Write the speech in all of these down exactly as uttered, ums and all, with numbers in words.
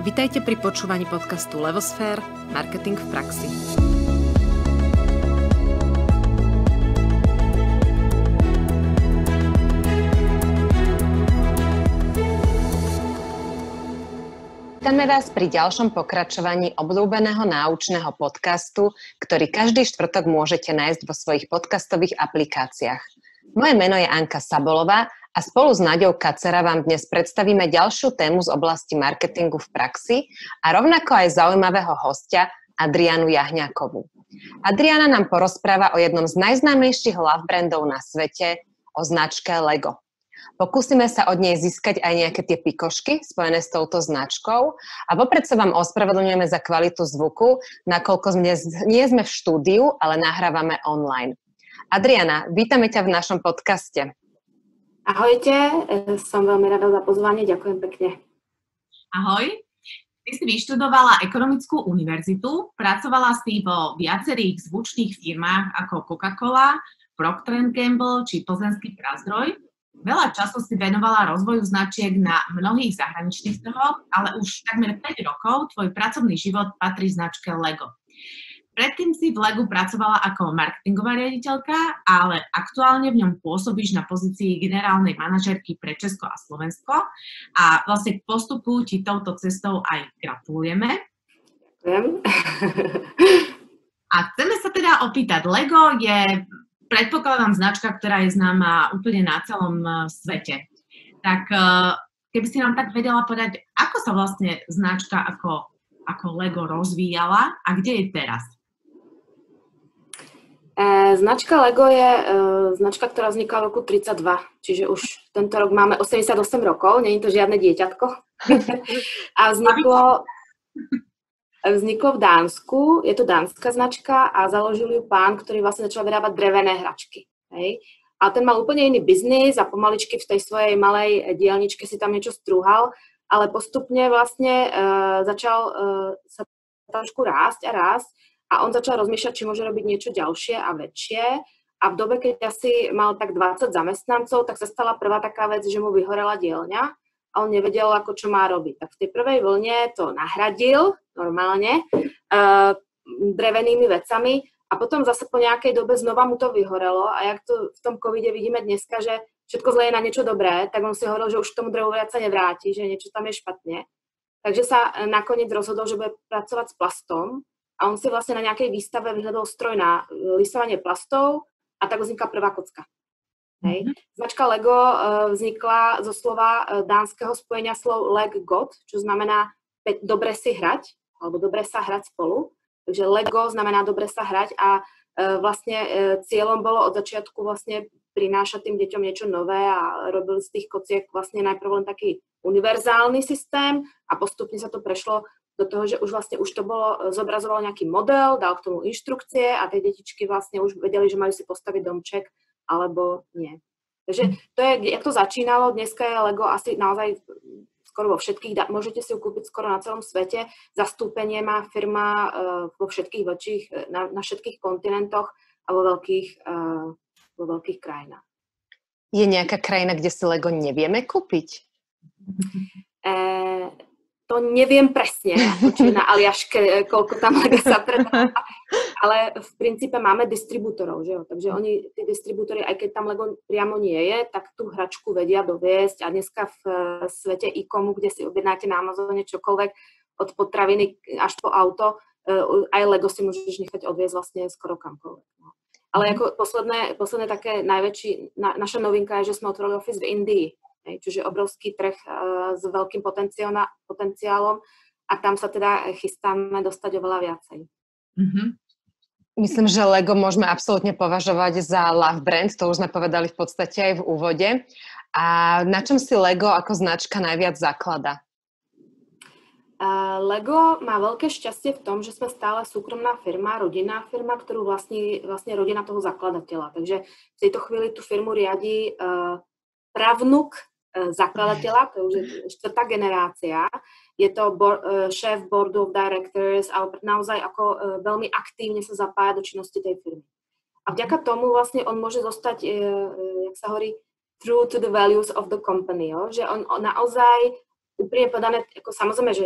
Vitajte pri počúvaní podcastu Levosfér – Marketing v praxi. Vítame vás pri ďalšom pokračovaní obľúbeného náučného podcastu, ktorý každý štvrtok môžete nájsť vo svojich podcastových aplikáciách. Moje meno je Anka Sabolová a spolu s Naďou Kacera vám dnes predstavíme ďalšiu tému z oblasti marketingu v praxi a rovnako aj zaujímavého hostia Adrianu Jahňákovú. Adriana nám porozpráva o jednom z najznámejších love brandov na svete, o značke LEGO. Pokúsime sa od nej získať aj nejaké tie pikošky spojené s touto značkou a vopred sa vám ospravedlňujeme za kvalitu zvuku, nakoľko dnes nie sme v štúdiu, ale nahrávame online. Adriana, vítame ťa v našom podcaste. Ahojte, som veľmi rada za pozvanie, ďakujem pekne. Ahoj, ty si vyštudovala ekonomickú univerzitu, pracovala si vo viacerých zvučných firmách ako Coca-Cola, Procter and Gamble či Plzeňský Prazdroj. Veľa času si venovala rozvoju značiek na mnohých zahraničných trhoch, ale už takmer päť rokov tvoj pracovný život patrí značke LEGO. Predtým si v LEGu pracovala ako marketingová riaditeľka, ale aktuálne v ňom pôsobíš na pozícii generálnej manažérky pre Česko a Slovensko a vlastne k postupu ti touto cestou aj gratulujeme. Ďakujem. A chceme sa teda opýtať, LEGO je, predpokladám, značka, ktorá je známa úplne na celom svete. Tak keby si nám tak vedela povedať, ako sa vlastne značka ako, ako LEGO rozvíjala a kde je teraz? E, značka LEGO je e, značka, ktorá vznikla v roku tridsaťdva, čiže už tento rok máme osemdesiatosem rokov, nie je to žiadne dieťatko. A vzniklo, vzniklo v Dánsku, je to dánska značka a založil ju pán, ktorý vlastne začal vyrábať drevené hračky. Hej. A ten mal úplne iný biznis a pomaličky v tej svojej malej dielničke si tam niečo strúhal, ale postupne vlastne e, začal e, sa trošku rásť a rásť. A on začal rozmýšľať, či môže robiť niečo ďalšie a väčšie. A v dobe, keď asi mal tak dvadsať zamestnancov, tak sa stala prvá taká vec, že mu vyhorela dielňa a on nevedel, ako čo má robiť. Tak v tej prvej vlne to nahradil normálne uh, drevenými vecami a potom zase po nejakej dobe znova mu to vyhorelo. A jak to v tom covide vidíme dneska, že všetko zle je na niečo dobré, tak on si hovoril, že už k tomu drevu viac sa nevráti, že niečo tam je špatne. Takže sa nakoniec rozhodol, že bude pracovať s plastom. A on si vlastne na nejakej výstave vyhľadol stroj na lisovanie plastov a tak vznikla prvá kocka. Hej. Mm-hmm. Značka LEGO uh, vznikla zo slova uh, dánskeho spojenia slov leg godt, čo znamená pe- dobre si hrať, alebo dobre sa hrať spolu. Takže LEGO znamená dobre sa hrať a uh, vlastne uh, cieľom bolo od začiatku vlastne prinášať tým deťom niečo nové a robili z tých kociek vlastne najprv len taký univerzálny systém a postupne sa to prešlo do toho, že už vlastne už to bolo, zobrazovalo nejaký model, dal k tomu inštrukcie a tie detičky vlastne už vedeli, že majú si postaviť domček, alebo nie. Takže to je, jak to začínalo, dneska je LEGO asi naozaj skoro vo všetkých, môžete si ju kúpiť skoro na celom svete, zastúpenie má firma uh, vo všetkých väčších, na, na všetkých kontinentoch a vo veľkých, uh, vo veľkých krajinách. Je nejaká krajina, kde si LEGO nevieme kúpiť? E- To neviem presne, či na Aliaške, koľko tam LEGO sa predáva, ale v princípe máme distribútorov, že jo? Takže oni, tí distribútory, aj keď tam LEGO priamo nie je, tak tú hračku vedia doviesť a dneska v svete e-comu, kde si objednáte na Amazone čokoľvek, od potraviny až po auto, aj LEGO si môžeš nechať odviesť vlastne skoro kamkoľvek. Ale ako posledné, posledné také najväčší, na, naša novinka je, že sme otvorili office v Indii. Hej, čiže obrovský trh uh, s veľkým potenciálom a tam sa teda chystáme dostať oveľa viacej. Mm-hmm. Myslím, že LEGO môžeme absolútne považovať za love brand, to už sme povedali v podstate aj v úvode. A na čom si LEGO ako značka najviac zaklada? Uh, LEGO má veľké šťastie v tom, že sme stále súkromná firma, rodinná firma, ktorú vlastní vlastne rodina toho zakladateľa. Takže v tejto chvíli tú firmu riadi uh, pravnuk zakladateľa, to už je štvrtá generácia. Je to bo- šéf board of directors, ale naozaj ako veľmi aktívne sa zapája do činnosti tej firmy. A vďaka tomu vlastne on môže zostať, jak sa hovorí, true to the values of the company, jo? Že on, on naozaj úprimne povedané, ako samozrejme, že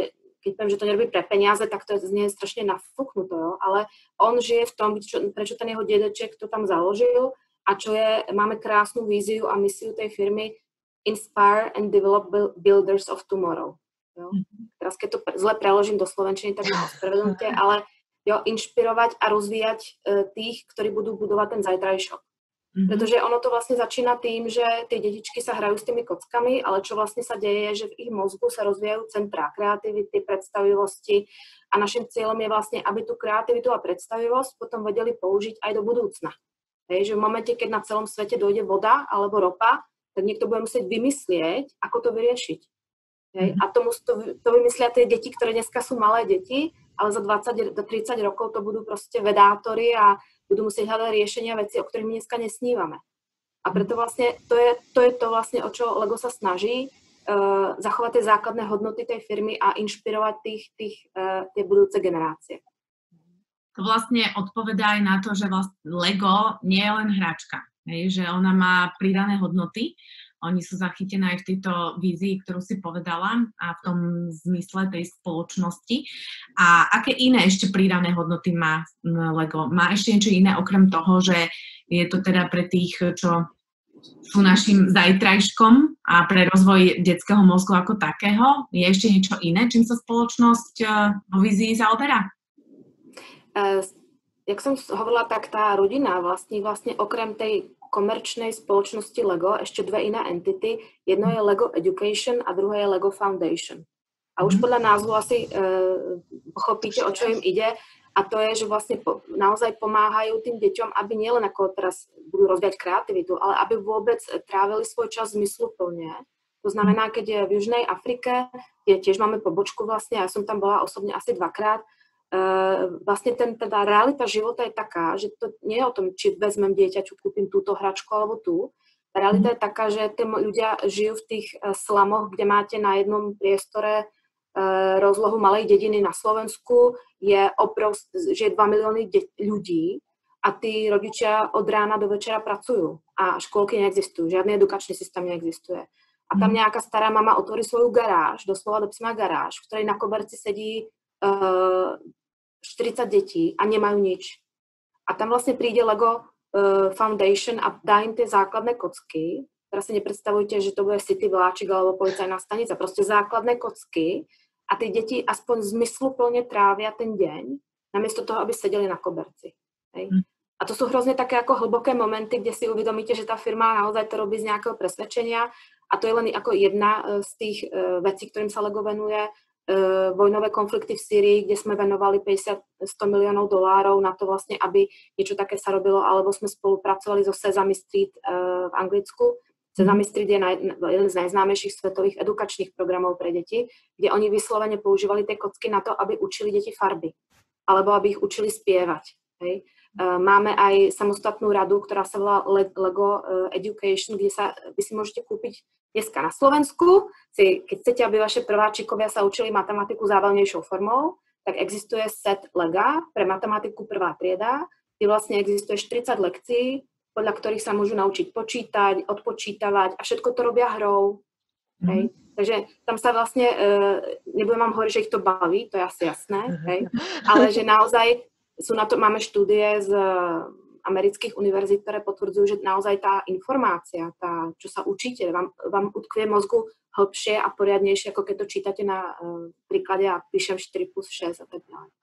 keď poviem, že to nerobí pre peniaze, tak to znie strašne nafúknuto, jo? Ale on žije v tom, čo, prečo ten jeho dedeček to tam založil a čo je, máme krásnu víziu a misiu tej firmy Inspire and Develop Builders of Tomorrow. Jo? Teraz keď to zle preložím do slovenčiny, tak ma ospravedlňte, ale jo, inšpirovať a rozvíjať uh, tých, ktorí budú budovať ten zajtrajšok. Mm-hmm. Pretože ono to vlastne začína tým, že tie detičky sa hrajú s tými kockami, ale čo vlastne sa deje, je, že v ich mozgu sa rozvíjajú centrá kreativity, predstavivosti a našim cieľom je vlastne, aby tú kreativitu a predstavivosť potom vedeli použiť aj do budúcna. Hej, že v momente, keď na celom svete dojde voda alebo ropa, tak niekto bude musieť vymyslieť, ako to vyriešiť. Hej, mm-hmm. A to, to, to vymyslia tie deti, ktoré dneska sú malé deti, ale za dvadsať do tridsať rokov to budú proste vedátori a budú musieť hľadať riešenia veci, o ktorých my dneska nesnívame. A preto vlastne to je to, je to vlastne, o čo Lego sa snaží, uh, zachovať tie základné hodnoty tej firmy a inšpirovať tých, tých, uh, tie budúce generácie. To vlastne odpovedá aj na to, že vlastne Lego nie je len hračka, hej? Že ona má pridané hodnoty. Oni sú zachytené aj v tejto vízii, ktorú si povedala a v tom zmysle tej spoločnosti. A aké iné ešte pridané hodnoty má Lego? Má ešte niečo iné okrem toho, že je to teda pre tých, čo sú našim zajtrajškom a pre rozvoj detského mozgu ako takého? Je ešte niečo iné, čím sa spoločnosť vo vízii zaoberá? Uh, jak som hovorila, tak tá rodina vlastní vlastne okrem tej komerčnej spoločnosti Lego ešte dve iné entity. Jedno je Lego Education a druhé je Lego Foundation. A už podľa názvu asi uh, pochopíte, o čo im ide. A to je, že vlastne po, naozaj pomáhajú tým deťom, aby nielen ako teraz budú rozvíjať kreativitu, ale aby vôbec trávili svoj čas zmysluplne. To znamená, keď je v Južnej Afrike, kde tiež máme pobočku vlastne, ja som tam bola osobne asi dvakrát, Uh, vlastne ten, teda realita života je taká, že to nie je o tom, či vezmem dieťaču, kúpim túto hračku alebo tú. Tá realita je taká, že tí ľudia žijú v tých uh, slamoch, kde máte na jednom priestore uh, rozlohu malej dediny na Slovensku, je obrovsk, že dva milióny de- ľudí a tí rodičia od rána do večera pracujú a škôlky neexistujú, žiadny edukačný systém neexistuje. A tam nejaká stará mama otvorí svoju garáž, doslova do písma garáž, v ktorej na koberci sedí štyridsať detí a nemajú nič. A tam vlastne príde Lego uh, Foundation a dá im tie základné kocky. Teraz si nepredstavujte, že to bude City vláčik alebo policajná stanica. Proste základné kocky a tie deti aspoň zmysluplne trávia ten deň, namiesto toho, aby sedeli na koberci. Hej? Mm. A to sú hrozne také ako hlboké momenty, kde si uvedomíte, že tá firma naozaj to robí z nejakého presvedčenia a to je len ako jedna z tých uh, vecí, ktorým sa Lego venuje. Uh, vojnové konflikty v Sýrii, kde sme venovali päťdesiat až sto miliónov dolárov na to vlastne, aby niečo také sa robilo, alebo sme spolupracovali so Sesame Street uh, v Anglicku. Sesame Street je naj, jeden z najznámejších svetových edukačných programov pre deti, kde oni vyslovene používali tie kocky na to, aby učili deti farby, alebo aby ich učili spievať. Hej. Uh, máme aj samostatnú radu, ktorá sa volá Lego Education, kde sa, vy si môžete kúpiť dneska na Slovensku, si, keď chcete, aby vaše prváčikovia sa učili matematiku zábavnejšou formou, tak existuje set Lega pre matematiku prvá trieda, kde vlastne existuje štyridsať lekcií, podľa ktorých sa môžu naučiť počítať, odpočítavať a všetko to robia hrou. Mm. Hej. Takže tam sa vlastne, e, nebudem vám hovoriť, že ich to baví, to je asi jasné, hej, ale že naozaj sú na to, máme štúdie z amerických univerzít, ktoré potvrdzujú, že naozaj tá informácia, tá, čo sa učíte, vám, vám utkvie mozgu hlbšie a poriadnejšie, ako keď to čítate na uh, príklade a píšem štyri plus šesť a tak ďalej.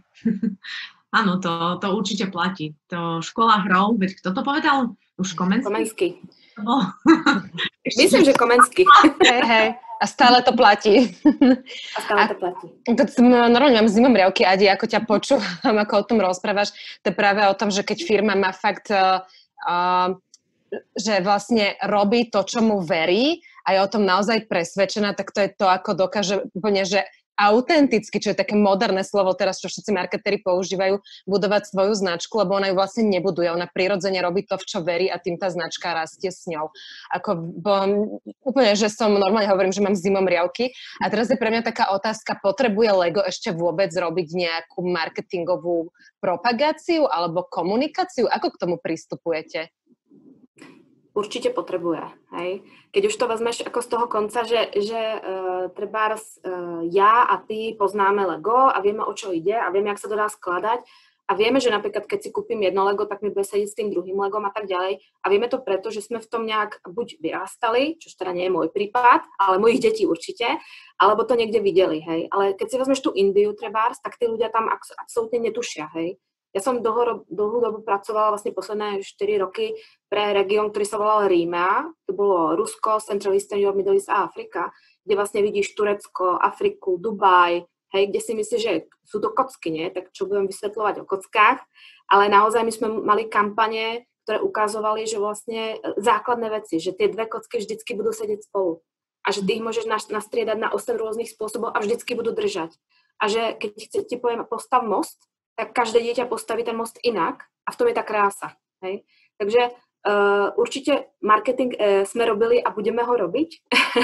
Áno, to, to určite platí. To škola hrou, veď kto to povedal? Už Komenský? Komenský. Oh. Myslím, že Komenský. Hej, hej. A stále to platí. A stále to platí. To normálne mám zimomriavky, Adi, ako ťa počúvam, ako o tom rozprávaš. To je práve o tom, že keď firma má fakt, uh, uh, že vlastne robí to, čo mu verí a je o tom naozaj presvedčená, tak to je to, ako dokáže úplne, že autenticky, čo je také moderné slovo teraz, čo všetci marketéri používajú, budovať svoju značku, lebo ona ju vlastne nebuduje. Ona prirodzene robí to, v čo verí a tým tá značka rastie s ňou. Ako, bo, úplne, že som normálne hovorím, že mám zimomriavky. A teraz je pre mňa taká otázka, potrebuje Lego ešte vôbec robiť nejakú marketingovú propagáciu alebo komunikáciu? Ako k tomu pristupujete? Určite potrebuje. Hej. Keď už to vezmeš ako z toho konca, že, že uh, uh, trebárs uh, ja a ty poznáme Lego a vieme, o čo ide a vieme, jak sa to dá skladať a vieme, že napríklad, keď si kúpim jedno Lego, tak mi bude sedieť s tým druhým Legom a tak ďalej a vieme to preto, že sme v tom nejak buď vyrastali, čo teda nie je môj prípad, ale mojich detí určite, alebo to niekde videli, hej. Ale keď si vezmeš tú Indiu trebárs, tak tí ľudia tam absolútne netušia, hej. Ja som dlho, dlhú dobu pracovala, vlastne posledné štyri roky pre región, ktorý sa volal Rímea. To bolo Rusko, Central Eastern Europe, Middle East a Afrika, kde vlastne vidíš Turecko, Afriku, Dubaj, hej, kde si myslíš, že sú to kocky, nie? Tak čo budem vysvetľovať o kockách. Ale naozaj my sme mali kampane, ktoré ukazovali, že vlastne základné veci, že tie dve kocky vždycky budú sedieť spolu. A že ty ich môžeš nastriedať na osem rôznych spôsobov a vždycky budú držať. A že keď ti poviem postav most, tak každé dieťa postaví ten most inak a v tom je tá krása. Hej? Takže uh, určite marketing uh, sme robili a budeme ho robiť.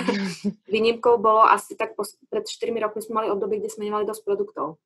Výnimkou bolo asi tak pos- pred štyrmi rokmi sme mali obdobie, kde sme nemali dosť produktov.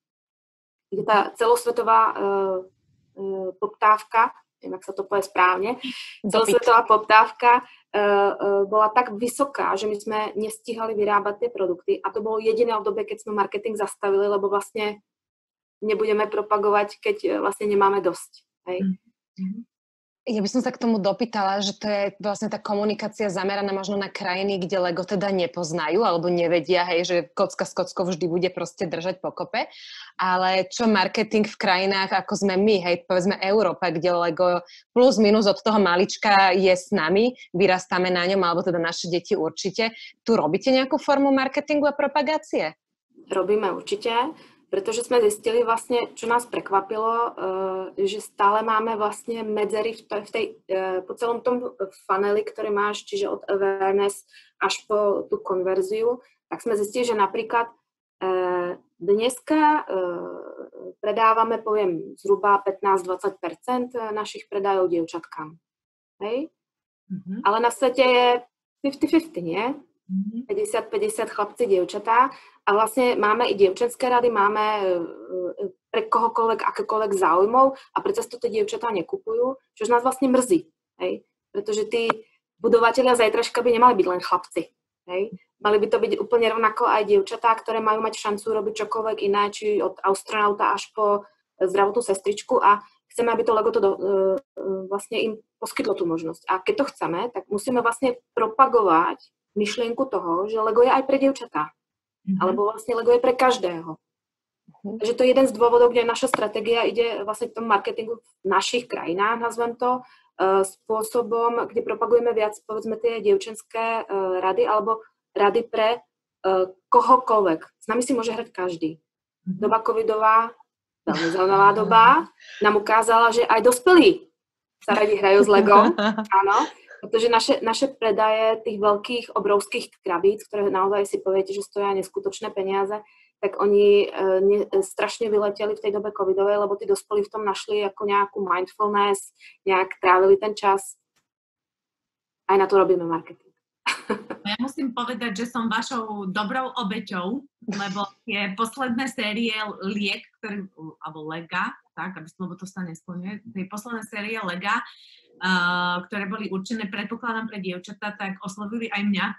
Kde tá celosvetová uh, uh, poptávka, neviem, ak sa to povie správne, celosvetová poptávka uh, uh, bola tak vysoká, že my sme nestíhali vyrábať tie produkty a to bolo jediné obdobie, keď sme marketing zastavili, lebo vlastne nebudeme propagovať, keď vlastne nemáme dosť. Hej? Ja by som sa k tomu dopýtala, že to je vlastne tá komunikácia zameraná možno na krajiny, kde Lego teda nepoznajú alebo nevedia, hej, že kocka s kockou vždy bude proste držať pokope. Ale čo marketing v krajinách, ako sme my, hej, povedzme Európa, kde Lego plus minus od toho malička je s nami, vyrastáme na ňom, alebo teda naše deti určite. Tu robíte nejakú formu marketingu a propagácie? Robíme určite. Pretože sme zistili vlastne, čo nás prekvapilo, že stále máme vlastne medzery v tej, v tej, po celom tom funneli, ktorý máš, čiže od awareness až po tú konverziu, tak sme zistili, že napríklad dneska predávame, poviem, zhruba pätnásť až dvadsať percent našich predajov dievčatkám. Hej? Mm-hmm. Ale na svete je päťdesiat päťdesiat, nie? päťdesiat päťdesiat chlapci, dievčatá. A vlastne máme i dievčenské rady, máme pre kohokoľvek, akékoľvek záujmov a preto to tie dievčatá nekupujú, čo nás vlastne mrzí. Hej? Pretože tí budovatelia zajtražka by nemali byť len chlapci. Hej? Mali by to byť úplne rovnako aj dievčatá, ktoré majú mať šancu robiť čokoľvek iné, či od astronauta až po zdravotnú sestričku a chceme, aby to Lego to do, vlastne im poskytlo tú možnosť. A keď to chceme, tak musíme vlastne propagovať myšlienku toho, že Lego je aj pre dievčatá. Mm-hmm. Alebo vlastne Lego je pre každého. Mm-hmm. Takže to je jeden z dôvodov, kde naša stratégia ide vlastne k tomu marketingu v našich krajinách, nazvem to, uh, spôsobom, kde propagujeme viac, povedzme, tie dievčenské uh, rady alebo rady pre uh, kohokoľvek. S nami si môže hrať každý. Mm-hmm. Doba covidová, veľmi zaujímavá doba, nám ukázala, že aj dospelí sa radi hrajú s Legom. Áno. Pretože naše, naše predaje tých veľkých, obrovských krabíc, ktoré naozaj si poviete, že stoja neskutočné peniaze, tak oni e, ne, strašne vyleteli v tej dobe covidovej, lebo tí dospelí v tom našli ako nejakú mindfulness, nejak trávili ten čas. Aj na to robíme marketing. Ja musím povedať, že som vašou dobrou obeťou, lebo tie posledné série liek, ktoré, alebo Lega, tak, aby som, lebo to sa nesplňuje, tie posledné série Lega, Uh, ktoré boli určené, predpokladám, pre dievčatá, tak oslovili aj mňa.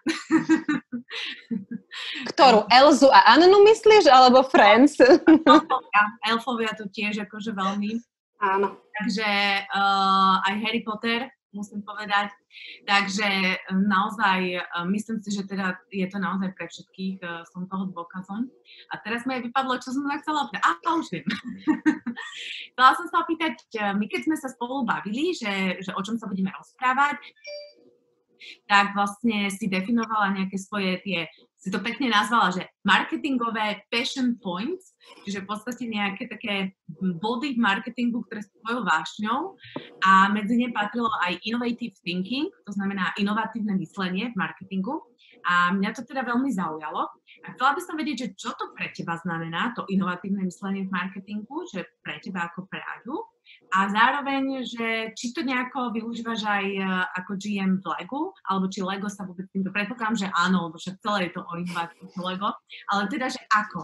Ktorú? Elzu a Annu myslíš, alebo Friends? Elfovia, Elfovia to tiež akože veľmi. Áno. Takže uh, aj Harry Potter, musím povedať. Takže naozaj myslím si, že teda je to naozaj pre všetkých, uh, som toho dôkazom. A teraz mi aj vypadlo, čo som sa chcela opýtať. Á, už viem. Chcela som sa opýtať, my keď sme sa spolu bavili, že, že o čom sa budeme rozprávať, tak vlastne si definovala nejaké svoje tie, si to pekne nazvala, že marketingové passion points, čiže v podstate nejaké také body v marketingu, ktoré sú tvojou vášňou a medzi ne patrilo aj innovative thinking, to znamená inovatívne myslenie v marketingu a mňa to teda veľmi zaujalo. A chcela by som vedieť, že čo to pre teba znamená, to inovatívne myslenie v marketingu, že pre teba ako pre Aďu. A zároveň, že či to nejako využívaš aj ako gé em v Legu, alebo či Lego sa vôbec týmto predpokladám, že áno, lebo však celé je to o inovácii Lego, ale teda, že ako?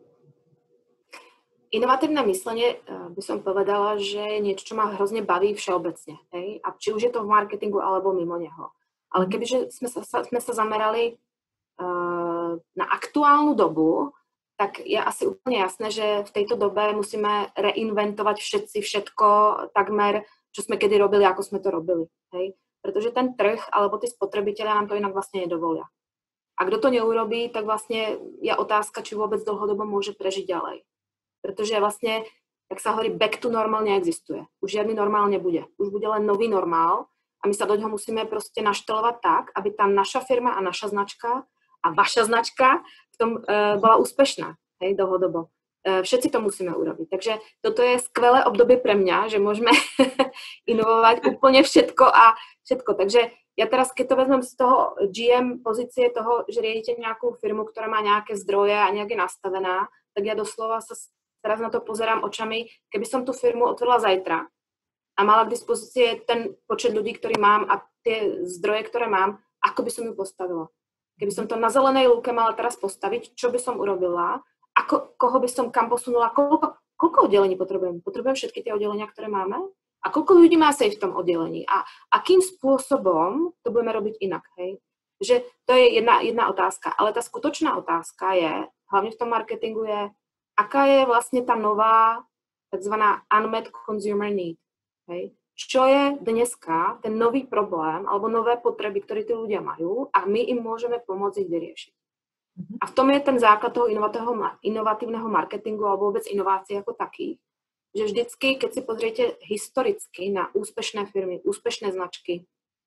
Inovatívne myslenie by som povedala, že je niečo, čo ma hrozne baví všeobecne. Hej? A či už je to v marketingu, alebo mimo neho. Ale kebyže sme sa, sme sa zamerali uh, na aktuálnu dobu, tak je asi úplne jasné, že v tejto dobe musíme reinventovať všetci všetko takmer, čo sme kedy robili, ako sme to robili. Hej? Pretože ten trh alebo tí spotrebitelia nám to inak vlastne nedovolia. A kto to neurobí, tak vlastne je otázka, či vôbec dlhodobo môže prežiť ďalej. Pretože vlastne, jak sa hovorí, back to normal neexistuje. Už žiadny normál nebude. Už bude len nový normál a my sa do ňoho musíme proste naštelovať tak, aby tá naša firma a naša značka a vaša značka v tom uh, bola úspešná, hej, dlhodobo. Uh, všetci to musíme urobiť. Takže toto je skvelé obdobie pre mňa, že môžeme inovovať úplne všetko a všetko. Takže ja teraz, keď to vezmem z toho G M pozície toho, že riadite nejakú firmu, ktorá má nejaké zdroje a nejak je nastavená, tak ja doslova sa teraz na to pozerám očami, keby som tú firmu otvorila zajtra a mala k dispozícii ten počet ľudí, ktorý mám a tie zdroje, ktoré mám, ako by som ju postavila. Keby som to na zelenej lúke mala teraz postaviť, čo by som urobila, ako, koho by som kam posunula, koľko, koľko oddelení potrebujem? Potrebujem všetky tie oddelenia, ktoré máme? A koľko ľudí má sej v tom oddelení? A akým spôsobom to budeme robiť inak? Hej? Že to je jedna, jedna otázka. Ale tá skutočná otázka je, hlavne v tom marketingu je, aká je vlastne tá nová takzvaná unmet consumer need. Hej? Čo je dneska ten nový problém alebo nové potreby, ktoré tí ľudia majú a my im môžeme pomôcť ich vyriešiť. A v tom je ten základ toho inovatívneho marketingu alebo vôbec inovácií ako takých, že vždycky, keď si pozriete historicky na úspešné firmy, úspešné značky,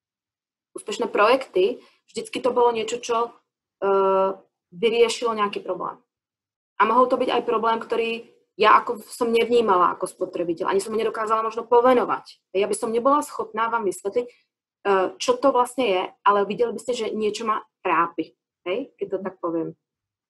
úspešné projekty, vždycky to bolo niečo, čo uh, vyriešilo nejaký problém. A mohol to byť aj problém, ktorý ja ako som nevnímala ako spotrebiteľ, ani som ho nedokázala možno povenovať. Ja by som nebola schopná vám vysvetliť, čo to vlastne je, ale videli by ste, že niečo ma trápi, hej? Keď to tak poviem.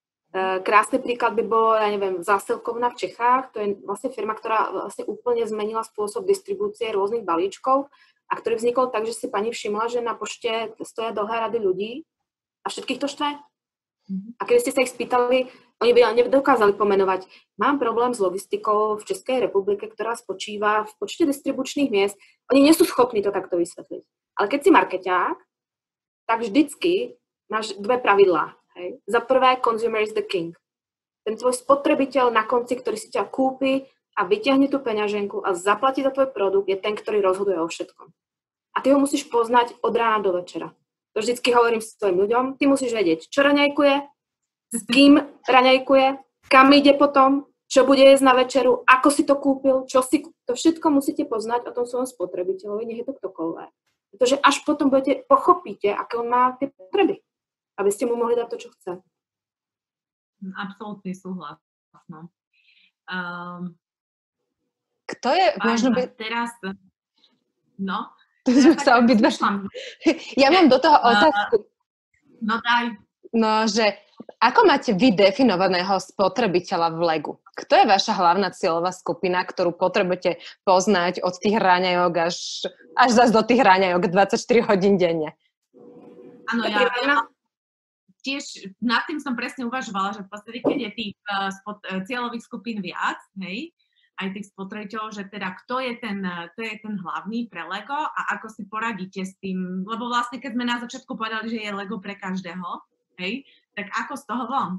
Krásny príklad by bolo, ja neviem, zásilkovna v Čechách, to je vlastne firma, ktorá vlastne úplne zmenila spôsob distribúcie rôznych balíčkov a ktorý vznikol tak, že si pani všimla, že na pošte stoja dlhé rady ľudí a všetkých to štve. A keď ste sa ich spýtali, oni by nedokázali pomenovať, mám problém s logistikou v Českej republike, ktorá spočíva v počte distribučných miest. Oni nie sú schopní to takto vysvetliť. Ale keď si markeťák, tak vždycky máš dve pravidlá. Hej. Za prvé, consumer is the king. Ten tvoj spotrebiteľ na konci, ktorý si ťa kúpi a vyťahne tú peňaženku a zaplatí za tvoj produkt, je ten, ktorý rozhoduje o všetkom. A ty ho musíš poznať od rána do večera. To vždycky hovorím svojim ľuďom, ty musíš vedieť, čo raňajkuje, s kým raňajkuje, kam ide potom, čo bude jesť na večeru, ako si to kúpil, čo si, to všetko musíte poznať o tom svojom spotrebiteľovi, nech je to ktokoľvek. Pretože až potom budete, pochopíte, aké on má tie potreby, aby ste mu mohli dať to, čo chce. Absolutný súhlas. No. Um, Kto je, možno by... Teraz, no... To sme sa obidva... Ja mám do toho otázku. No daj. No, že ako máte vy definovaného spotrebiteľa v Legu? Kto je vaša hlavná cieľová skupina, ktorú potrebujete poznať od tých raňajok až, až zase do tých raňajok dvadsaťštyri hodín denne? Áno, ja, ja tiež nad tým som presne uvažovala, že v podstate, keď je tých uh, spot, uh, cieľových skupín viac, hej, aj tých spotrebiteľov, že teda kto je ten, to je ten hlavný pre Lego a ako si poradíte s tým, lebo vlastne keď sme na začiatku povedali, že je Lego pre každého, hej, tak ako z toho von?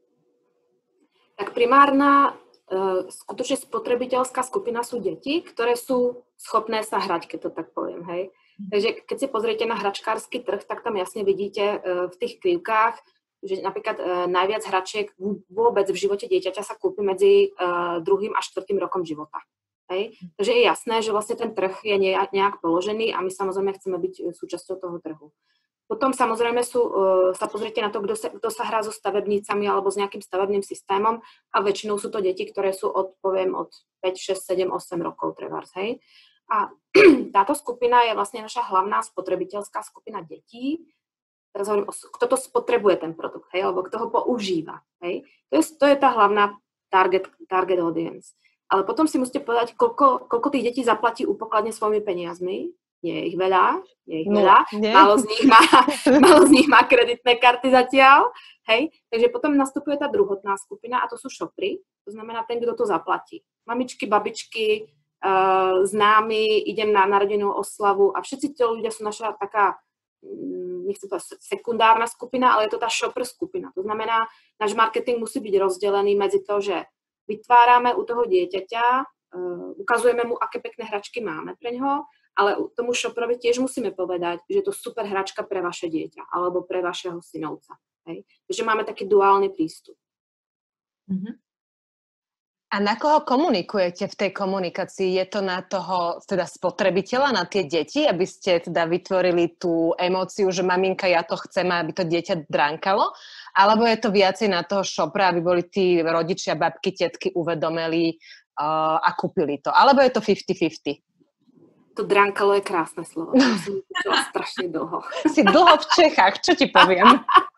Tak primárna e, skutočne spotrebiteľská skupina sú deti, ktoré sú schopné sa hrať, keď to tak poviem, hej. Takže keď si pozriete na hračkársky trh, tak tam jasne vidíte e, v tých krivkách, že napríklad e, najviac hračiek vôbec v živote dieťaťa sa kúpi medzi e, druhým a štvrtým rokom života. Hej? Takže je jasné, že vlastne ten trh je nejak, nejak položený a my samozrejme chceme byť súčasťou toho trhu. Potom samozrejme sú, e, sa pozrite na to, kto sa, kto sa hrá so stavebnicami alebo s nejakým stavebným systémom a väčšinou sú to deti, ktoré sú od, poviem, od päť, šesť, sedem, osem rokov trebárs, hej. A táto skupina je vlastne naša hlavná spotrebiteľská skupina detí. Teraz hovorím, kto to spotrebuje ten produkt, hej, alebo kto ho používa, hej. To je, to je tá hlavná target, target audience. Ale potom si musíte povedať, koľko, koľko tých detí zaplatí u pokladne svojimi peniazmi. Nie je ich veľa, nie je ich no, veľa, nie. Málo, z nich má, málo z nich má kreditné karty zatiaľ, hej. Takže potom nastupuje tá druhotná skupina a to sú šopry, to znamená ten, kto to zaplatí. Mamičky, babičky, uh, známi, idem na narodenú oslavu a všetci tí ľudia sú naša taká nechcem povedať sekundárna skupina, ale je to tá shopper skupina. To znamená, náš marketing musí byť rozdelený medzi to, že vytvárame u toho dieťaťa, ukazujeme mu, aké pekné hračky máme pre ňoho, ale tomu shopperovi tiež musíme povedať, že je to super hračka pre vaše dieťa alebo pre vašeho synovca. Hej? Takže máme taký duálny prístup. Mm-hmm. A na koho komunikujete v tej komunikácii? Je to na toho teda spotrebiteľa, na tie deti, aby ste teda vytvorili tú emóciu, že maminka, ja to chcem, aby to dieťa dránkalo? Alebo je to viacej na toho shopera, aby boli tí rodičia, babky, tetky uvedomili uh, a kúpili to? Alebo je to päťdesiat päťdesiat? To dránkalo je krásne slovo. To som počula strašne dlho. Si dlho v Čechách, čo ti poviem?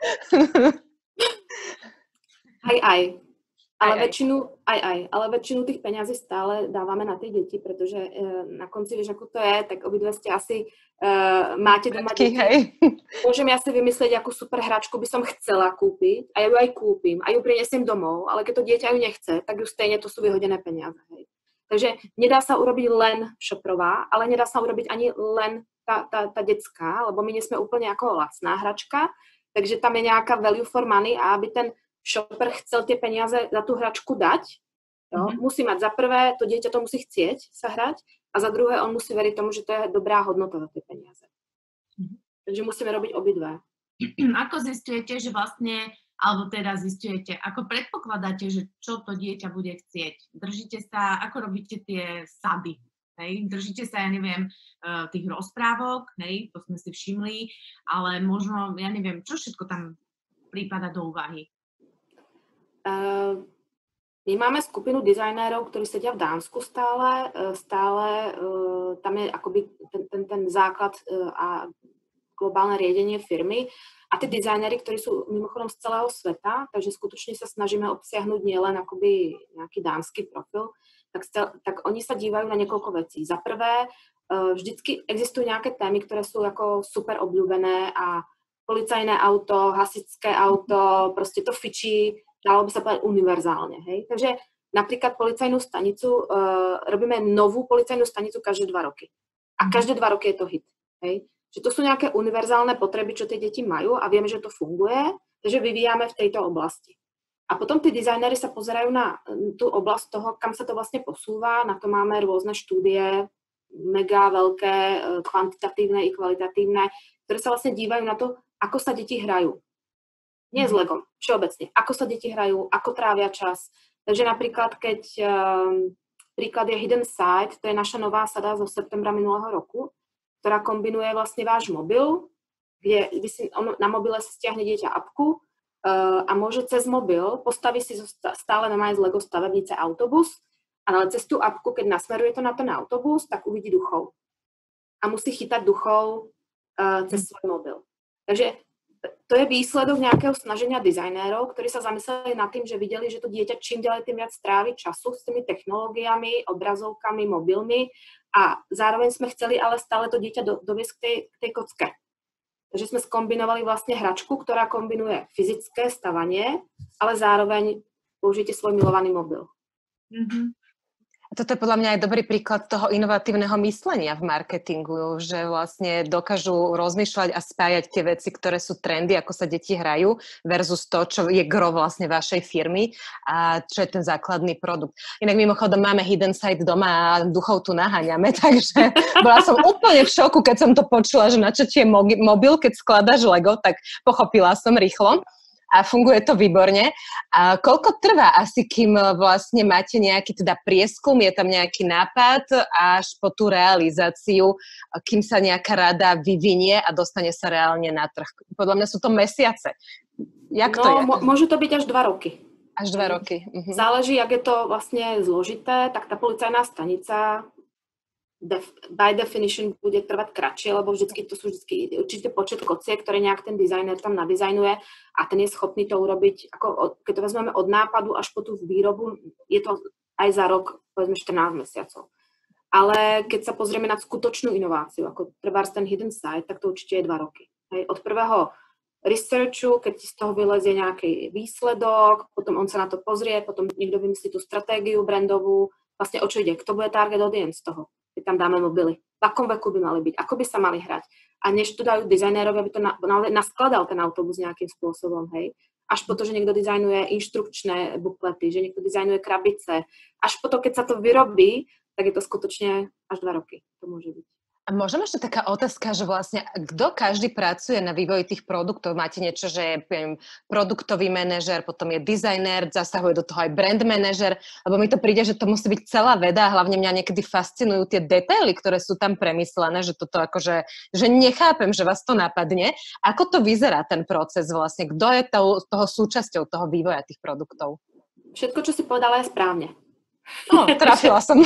Aj, aj. Ale aj, väčšinu, aj, aj, ale väčšinu tých peňazí stále dávame na tie deti, pretože e, na konci, vieš, ako to je, tak obidve ste asi e, máte doma deti. Hej. Môžem ja si vymyslieť, akú super hračku by som chcela kúpiť a ja ju aj kúpim a ju prinesiem domov, ale keď to dieťa ju nechce, tak ju stejne to sú vyhodené peniaze. Hej. Takže nedá sa urobiť len shopperová, ale nedá sa urobiť ani len tá, tá, tá detská, lebo my nie sme úplne ako lacná hračka, takže tam je nejaká value for money a aby ten shopper chcel tie peniaze za tú hračku dať, jo? Mm-hmm. Musí mať za prvé, to dieťa to musí chcieť sa hrať a za druhé on musí veriť tomu, že to je dobrá hodnota za tie peniaze. Mm-hmm. Takže musíme robiť obidve. Ako zistujete, že vlastne, alebo teda zistujete, ako predpokladáte, že čo to dieťa bude chcieť? Držíte sa, ako robíte tie sady? Hej? Držíte sa, ja neviem, tých rozprávok, hej? To sme si všimli, ale možno, ja neviem, čo všetko tam prípada do úvahy? Uh, my máme skupinu dizajnérov, ktorí sedia v Dánsku stále. Uh, stále uh, tam je akoby ten, ten, ten základ uh, a globálne riadenie firmy. A tí dizajnéri, ktorí sú mimochodom z celého sveta, takže skutočne sa snažíme obsiahnuť nielen akoby nejaký dánsky profil, tak, stel, tak oni sa dívajú na niekoľko vecí. Za prvé, uh, vždycky existujú nejaké témy, ktoré sú ako super obľúbené a policajné auto, hasičské auto, proste to fičí, dalo by sa povedať univerzálne, hej. Takže napríklad policajnú stanicu, uh, robíme novú policajnú stanicu každé dva roky. A každé dva roky je to hit, hej. Že to sú nejaké univerzálne potreby, čo tie deti majú a vieme, že to funguje, takže vyvíjame v tejto oblasti. A potom tí dizajnéri sa pozerajú na tú oblasť toho, kam sa to vlastne posúva, na to máme rôzne štúdie, mega veľké, kvantitatívne i kvalitatívne, ktoré sa vlastne dívajú na to, ako sa deti hrajú. Nie s Legom, všeobecne. Ako sa deti hrajú, ako trávia čas. Takže napríklad, keď um, príklad je Hidden Side, to je naša nová sada zo septembra minulého roku, ktorá kombinuje vlastne váš mobil, kde vy si, on, na mobile si stiahne dieťa apku uh, a môže cez mobil, postaví si stále na z Lego stavebnice autobus, ale cez tú apku, keď nasmeruje to na ten autobus, tak uvidí duchov. A musí chytať duchov uh, cez svoj mobil. Takže to je výsledok nejakého snaženia dizajnérov, ktorí sa zamysleli nad tým, že videli, že to dieťa čím ďalej tým viac strávi času s tými technológiami, obrazovkami, mobilmi a zároveň sme chceli ale stále to dieťa do, doviesť k tej, k tej kocke. Takže sme skombinovali vlastne hračku, ktorá kombinuje fyzické stavanie, ale zároveň použite svoj milovaný mobil. Mm-hmm. A toto je podľa mňa aj dobrý príklad toho inovatívneho myslenia v marketingu, že vlastne dokážu rozmýšľať a spájať tie veci, ktoré sú trendy, ako sa deti hrajú, versus to, čo je gro vlastne vašej firmy a čo je ten základný produkt. Inak mimochodom máme Hidden Side doma a duchov tu naháňame, takže bola som úplne v šoku, keď som to počula, že na čo ti je mobil, keď skladaš Lego, tak pochopila som rýchlo. A funguje to výborne. A koľko trvá asi, kým vlastne máte nejaký teda prieskum, je tam nejaký nápad až po tú realizáciu, kým sa nejaká rada vyvinie a dostane sa reálne na trh? Podľa mňa sú to mesiace. Jak no, to je? M- môže to byť až dva roky. Až dva roky. Mhm. Záleží, jak je to vlastne zložité, tak tá policajná stanica Def, by definition bude trvať kratšie, lebo vždycky to sú vždycky určite počet kociek, ktoré nejak ten dizajner tam nadizajnuje a ten je schopný to urobiť, ako keď to vezmeme od nápadu až po tú výrobu, je to aj za rok, povedzme štrnásť mesiacov. Ale keď sa pozrieme na skutočnú inováciu, ako trebárs ten Hidden Side, tak to určite je dva roky. Hej, od prvého researchu, keď z toho vylezie nejaký výsledok, potom on sa na to pozrie, potom niekto vymyslí tú stratégiu brandovú, vlastne o čo ide, kto bude target audience toho. Keď keď tam dáme mobily. V akom veku by mali byť, ako by sa mali hrať. A než to dajú dizajnérovi, aby to na, naozaj naskladal ten autobus nejakým spôsobom, hej. Až po to, že niekto dizajnuje inštrukčné buklety, že niekto dizajnuje krabice. Až po to, keď sa to vyrobí, tak je to skutočne až dva roky. To môže byť. A možno ešte taká otázka, že vlastne kto každý pracuje na vývoji tých produktov? Máte niečo, že je poviem, produktový manažer, potom je dizajner, zasahuje do toho aj brand manažer, lebo mi to príde, že to musí byť celá veda a hlavne mňa niekedy fascinujú tie detaily, ktoré sú tam premyslené, že toto akože, že nechápem, že vás to napadne. Ako to vyzerá ten proces vlastne? Kto je toho, toho súčasťou toho vývoja tých produktov? Všetko, čo si povedala, je správne. No, trafila som.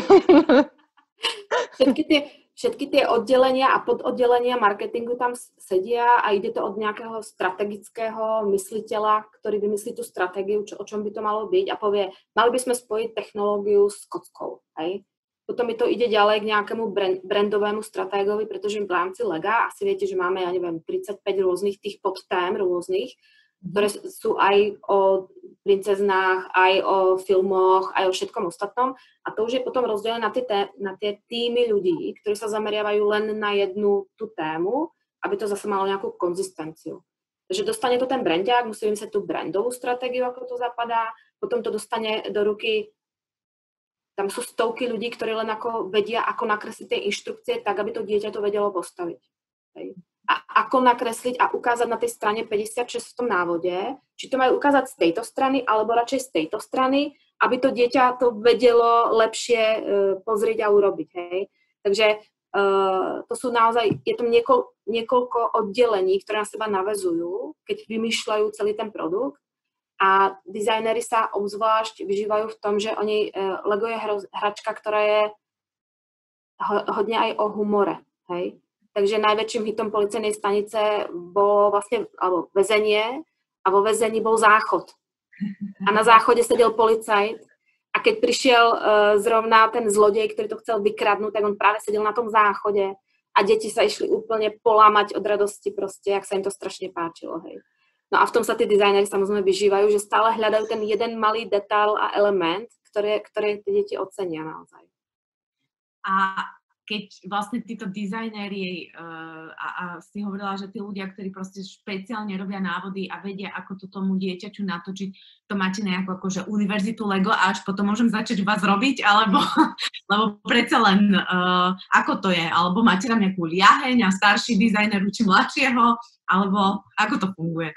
Všetky tie Všetky tie oddelenia a pododdelenia marketingu tam sedia a ide to od nejakého strategického mysliteľa, ktorý vymyslí tú stratégiu, čo, o čom by to malo byť a povie, mali by sme spojiť technológiu s kockou. Hej? Potom mi to ide ďalej k nejakému brand, brandovému stratégovi, pretože v rámci Lega asi viete, že máme, ja neviem, tridsaťpäť rôznych tých podtém rôznych, ktoré sú aj o princeznách, aj o filmoch, aj o všetkom ostatnom. A to už je potom rozdelené na tie, na tie týmy ľudí, ktorí sa zameriavajú len na jednu tú tému, aby to zase malo nejakú konzistenciu. Takže dostane to ten brandiak, musí vymyslieť tú brandovú stratégiu, ako to zapadá, potom to dostane do ruky, tam sú stovky ľudí, ktorí len ako vedia, ako nakresliť tie inštrukcie tak, aby to dieťa to vedelo postaviť. Hej. A ako nakresliť a ukázať na tej strane päťdesiatšesť v tom návode, či to majú ukázať z tejto strany, alebo radšej z tejto strany, aby to dieťa to vedelo lepšie uh, pozrieť a urobiť. Hej. Takže uh, to sú naozaj, je to niekoľ, niekoľko oddelení, ktoré na seba naväzujú, keď vymýšľajú celý ten produkt. A dizajneri sa obzvlášť vyžívajú v tom, že oni, uh, Lego je hro, hračka, ktorá je ho, hodne aj o humore. Hej. Takže najväčším hitom policajnej stanice bolo vlastne, alebo väzenie, a vo väzení bol záchod. A na záchode sedel policajt a keď prišiel uh, zrovna ten zlodej, ktorý to chcel vykradnúť, tak on práve sedel na tom záchode a deti sa išli úplne polámať od radosti proste, jak sa im to strašne páčilo, hej. No a v tom sa tí dizajneri samozrejme vyžívajú, že stále hľadajú ten jeden malý detail a element, ktoré, ktoré tie deti ocenia naozaj. A keď vlastne títo dizajnéri uh, a, a si hovorila, že tí ľudia, ktorí proste špeciálne robia návody a vedia, ako to tomu dieťaťu natočiť, to máte nejakú akože univerzitu Lego a až potom môžem začať vás robiť, alebo lebo predsa len uh, ako to je, alebo máte tam nejakú liaheň a starší dizajner učí mladšieho, alebo ako to funguje?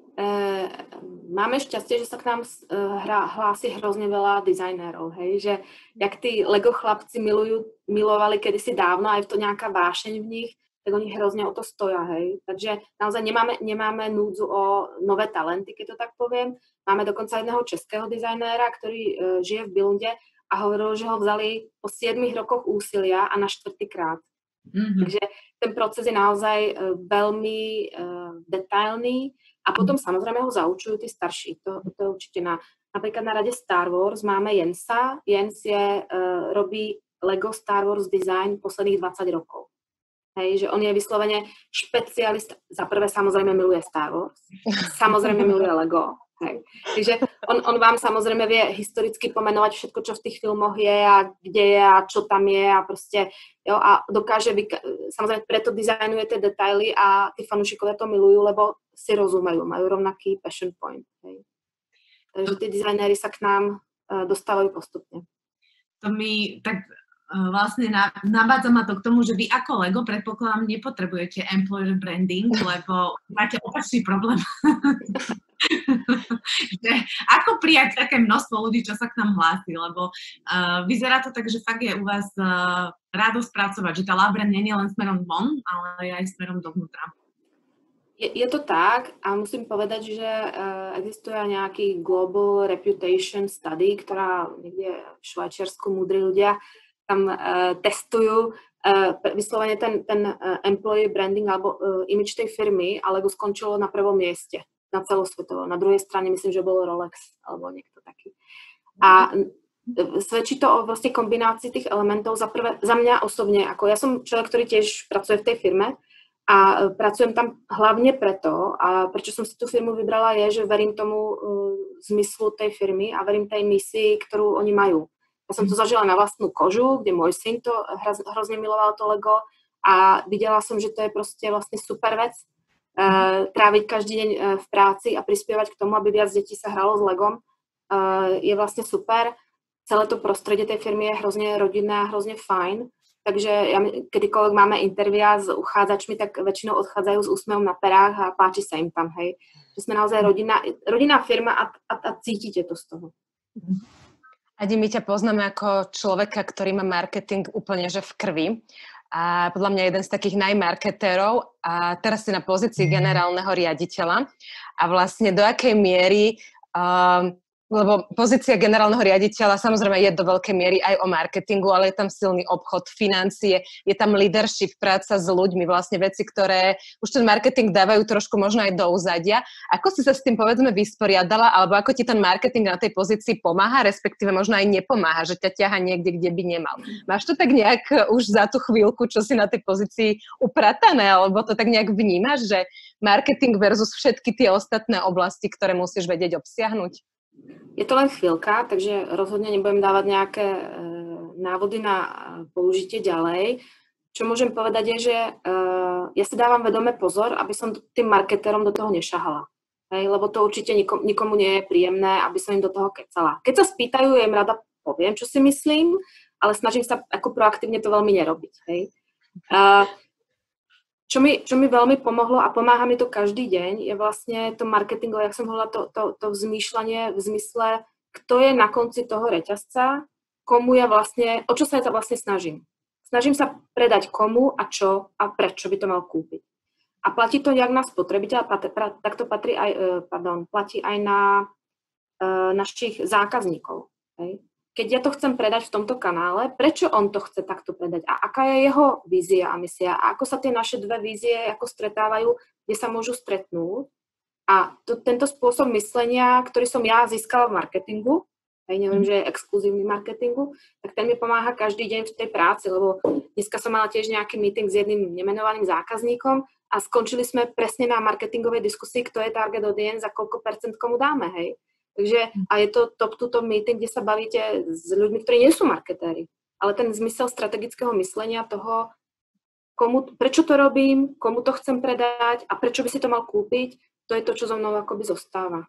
Máme šťastie, že sa k nám hra, hlási hrozne veľa dizajnérov, hej, že jak tí Lego chlapci milujú, milovali kedysi dávno, aj to nejaká vášeň v nich, tak oni hrozne o to stoja, hej. Takže naozaj nemáme, nemáme núdzu o nové talenty, keď to tak poviem. Máme dokonca jedného českého dizajnéra, ktorý uh, žije v Bilunde a hovoril, že ho vzali po siedmich rokoch úsilia a na štvrtýkrát. Mm-hmm. Takže ten proces je naozaj uh, veľmi uh, detailný. A potom samozrejme ho zaučujú tí starší. To, to je určite na, napríklad na rade Star Wars máme Jensa. Jens je, uh, robí Lego Star Wars design posledných dvadsať rokov. Hej, že on je vyslovene špecialista. Za prvé samozrejme miluje Star Wars. Samozrejme miluje Lego. Hej. Takže on, on vám samozrejme vie historicky pomenovať všetko, čo v tých filmoch je a kde je a čo tam je a proste, jo, a dokáže, vyka- samozrejme preto dizajnuje tie detaily a tí fanúšikovia to milujú, lebo si rozumejú, majú rovnaký passion point. Hej. Takže tí dizajnéri sa k nám uh, dostávajú postupne. To mi tak uh, vlastne na, nabádza ma to k tomu, že vy ako Lego predpokladám nepotrebujete employer branding, lebo máte opačný problém. Že ako prijať také množstvo ľudí, čo sa k nám hlási, lebo uh, vyzerá to tak, že fakt je u vás uh, radosť pracovať, že tá Labra nie je len smerom von, ale aj smerom dovnútra. Je, je to tak a musím povedať, že uh, existuje nejaký Global Reputation Study, ktorá niekde v Švajčiarsku múdri ľudia tam uh, testujú uh, vyslovene ten, ten uh, employee branding alebo uh, image tej firmy, ale go skončilo na prvom mieste. Na celosvetovo. Na druhej strane myslím, že bol Rolex alebo niekto taký. A svedčí to o vlastne kombinácii tých elementov. Za, prvé, za mňa osobne, ako ja som človek, ktorý tiež pracuje v tej firme a pracujem tam hlavne preto, a prečo som si tú firmu vybrala je, že verím tomu uh, zmyslu tej firmy a verím tej misii, ktorú oni majú. Ja som to zažila na vlastnú kožu, kde môj syn to hrozne miloval to Lego a videla som, že to je proste vlastne super vec. Uh, tráviť každý deň uh, v práci a prispievať k tomu, aby viac detí sa hralo s Legom, uh, je vlastne super. Celé to prostredie tej firmy je hrozne rodinné a hrozne fajn. Takže ja, kedykoľvek máme intervia s uchádzačmi, tak väčšinou odchádzajú s úsmevom na perách a páči sa im tam, hej. Že sme naozaj rodinná, rodinná firma a, a, a cítite to z toho. Adi, my ťa poznáme ako človeka, ktorý má marketing úplne že v krvi. A podľa mňa jeden z takých najmarketérov a teraz si na pozícii generálneho riaditeľa. A vlastne do akej miery... Um, lebo pozícia generálneho riaditeľa samozrejme je do veľkej miery aj o marketingu, ale je tam silný obchod, financie, je tam leadership, práca s ľuďmi, vlastne veci, ktoré už ten marketing dávajú trošku možno aj do úzadia. Ako si sa s tým povedzme vysporiadala, alebo ako ti ten marketing na tej pozícii pomáha, respektíve možno aj nepomáha, že ťa ťaha niekde, kde by nemal. Máš to tak nejak už za tú chvíľku, čo si na tej pozícii upratané, alebo to tak nejak vnímaš, že marketing versus všetky tie ostatné oblasti, ktoré musíš vedieť obsiahnuť? Je to len chvíľka, takže rozhodne nebudem dávať nejaké e, návody na použitie ďalej. Čo môžem povedať je, že e, ja si dávam vedome pozor, aby som tým marketérom do toho nešahala. Hej, lebo to určite nikom, nikomu nie je príjemné, aby som im do toho kecala. Keď sa spýtajú, ja im rada poviem, čo si myslím, ale snažím sa ako proaktívne to veľmi nerobiť. Hej. E, Čo mi, čo mi veľmi pomohlo a pomáha mi to každý deň, je vlastne to marketingové, jak som hovorila, to, to, to vzmýšľanie v zmysle, kto je na konci toho reťazca, komu ja vlastne, o čo sa ja vlastne snažím. Snažím sa predať komu a čo a prečo by to mal kúpiť. A platí to jak na spotrebiteľa, tak to patrí aj, pardon, platí aj na uh, našich zákazníkov. Hej. Keď ja to chcem predať v tomto kanále, prečo on to chce takto predať a aká je jeho vízia a misia a ako sa tie naše dve vízie ako stretávajú, kde sa môžu stretnúť. A to, tento spôsob myslenia, ktorý som ja získala v marketingu, aj neviem, že je exkluzívny marketingu, tak ten mi pomáha každý deň v tej práci, lebo dneska som mala tiež nejaký meeting s jedným nemenovaným zákazníkom a skončili sme presne na marketingovej diskusii, kto je target audience a koľko percent komu dáme, hej. Takže, a je to top-to-top meeting, kde sa bavíte s ľuďmi, ktorí nie sú marketéri. Ale ten zmysel strategického myslenia toho, komu, prečo to robím, komu to chcem predať a prečo by si to mal kúpiť, to je to, čo so mnou akoby zostáva.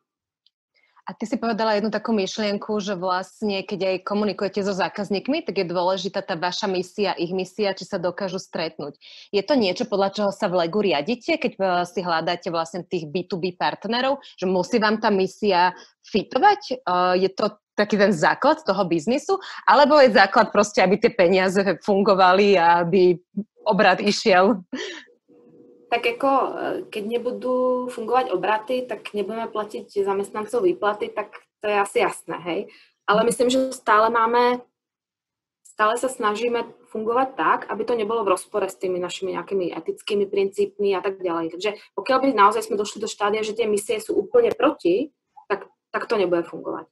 A ty si povedala jednu takú myšlienku, že vlastne, keď aj komunikujete so zákazníkmi, tak je dôležitá tá vaša misia, ich misia, či sa dokážu stretnúť. Je to niečo, podľa čoho sa v Legu riadite, keď si hľadáte vlastne tých bí tú bí partnerov, že musí vám tá misia fitovať? Je to taký ten základ toho biznisu? Alebo je základ proste, aby tie peniaze fungovali a aby obrat išiel? Tak ako, keď nebudú fungovať obraty, tak nebudeme platiť zamestnancov výplaty, tak to je asi jasné, hej. Ale myslím, že stále máme, stále sa snažíme fungovať tak, aby to nebolo v rozpore s tými našimi nejakými etickými princípmi a tak ďalej. Takže pokiaľ by naozaj sme došli do štádia, že tie misie sú úplne proti, tak, tak to nebude fungovať.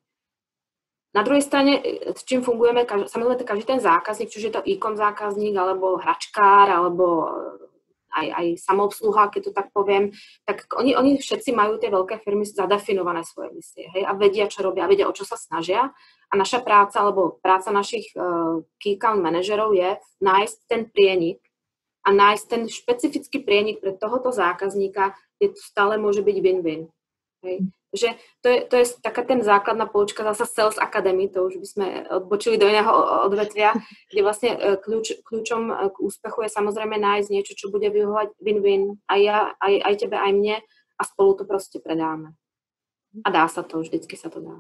Na druhej strane, s čím fungujeme, samozrejme každý ten zákazník, či už je to e-com zákazník, alebo hračkár, alebo aj, aj samoobsluha, keď to tak poviem, tak oni, oni všetci majú tie veľké firmy zadefinované svoje misie, hej, a vedia, čo robia, vedia, o čo sa snažia. A naša práca, alebo práca našich uh, key account manažerov je nájsť ten prienik a nájsť ten špecifický prienik pre tohoto zákazníka, kde to stále môže byť win-win. Hej. Že to je, to je taká ten základná poučka zasa Sales Academy, to už by sme odbočili do iného odvetvia, kde vlastne kľúč, kľúčom k úspechu je samozrejme nájsť niečo, čo bude vyhovovať win-win aj ja, aj, aj tebe, aj mne a spolu to proste predáme. A dá sa to, vždycky sa to dá.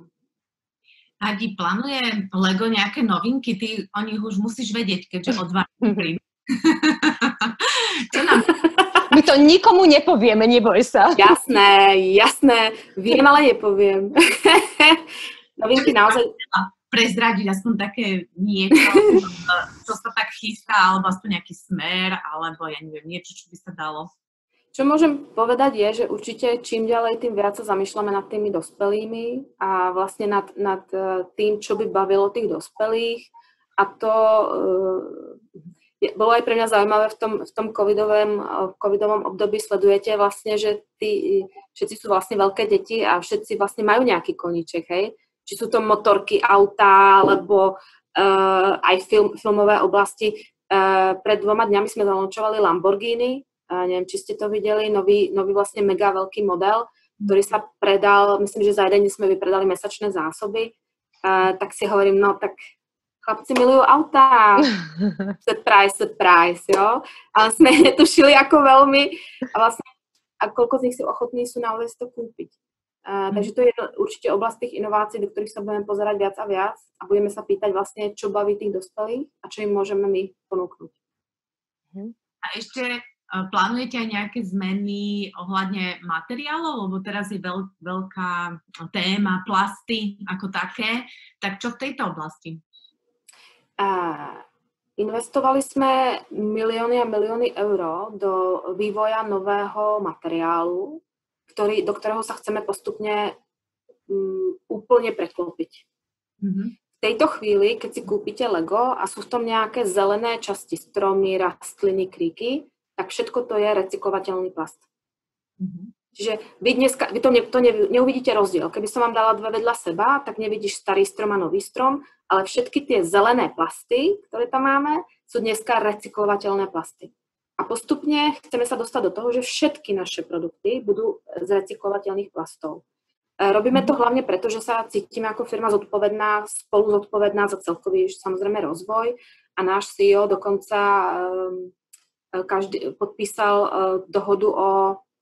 Adi, plánuje Lego nejaké novinky? Ty o nich už musíš vedieť, keďže od vás prídu. Čo nám... My to nikomu nepovieme, neboj sa. Jasné, jasné. Viem, ale nepoviem. Novinky naozaj... Prezradiť aspoň také niečo, čo sa tak chystá, alebo aspoň nejaký smer, alebo ja neviem, niečo, čo by sa dalo. Čo môžem povedať je, že určite čím ďalej, tým viac sa zamýšľame nad tými dospelými a vlastne nad, nad tým, čo by bavilo tých dospelých. A to... Bolo aj pre mňa zaujímavé v tom, v tom covidovom, covidovom období sledujete vlastne, že tí, všetci sú vlastne veľké deti a všetci vlastne majú nejaký koníček, hej? Či sú to motorky, autá, alebo uh, aj film, filmové oblasti. Uh, pred dvoma dňami sme zalaunčovali Lamborghini, uh, neviem, či ste to videli, nový, nový vlastne mega veľký model, ktorý sa predal, myslím, že za jeden deň sme vypredali mesačné zásoby, uh, tak si hovorím, no tak chlapci milujú autá, surprise, surprise, jo, ale sme netušili ako veľmi a vlastne a koľko z nich sú ochotní sú naozaj to kúpiť. Uh, takže to je určite oblasť tých inovácií, do ktorých sa budeme pozerať viac a viac a budeme sa pýtať vlastne, čo baví tých dospelých a čo im môžeme my ponúknuť. A ešte uh, plánujete aj nejaké zmeny ohľadne materiálov, lebo teraz je veľ, veľká téma plasty ako také, tak čo v tejto oblasti? Uh, investovali sme milióny a milióny eur do vývoja nového materiálu, ktorý, do ktorého sa chceme postupne um, úplne preklopiť. Mm-hmm. V tejto chvíli, keď si kúpite Lego a sú v tom nejaké zelené časti, stromy, rastliny, kríky, tak všetko to je recyklovateľný plast. Mm-hmm. Čiže vy, dneska, vy to, ne, to ne, neuvidíte rozdiel. Keby som vám dala dve vedľa seba, tak nevidíš starý strom a nový strom, ale všetky tie zelené plasty, ktoré tam máme, sú dneska recyklovateľné plasty. A postupne chceme sa dostať do toho, že všetky naše produkty budú z recyklovateľných plastov. Robíme to hlavne preto, že sa cítime ako firma zodpovedná, spolu zodpovedná za celkový samozrejme rozvoj a náš C E O dokonca um, každý podpísal uh, dohodu o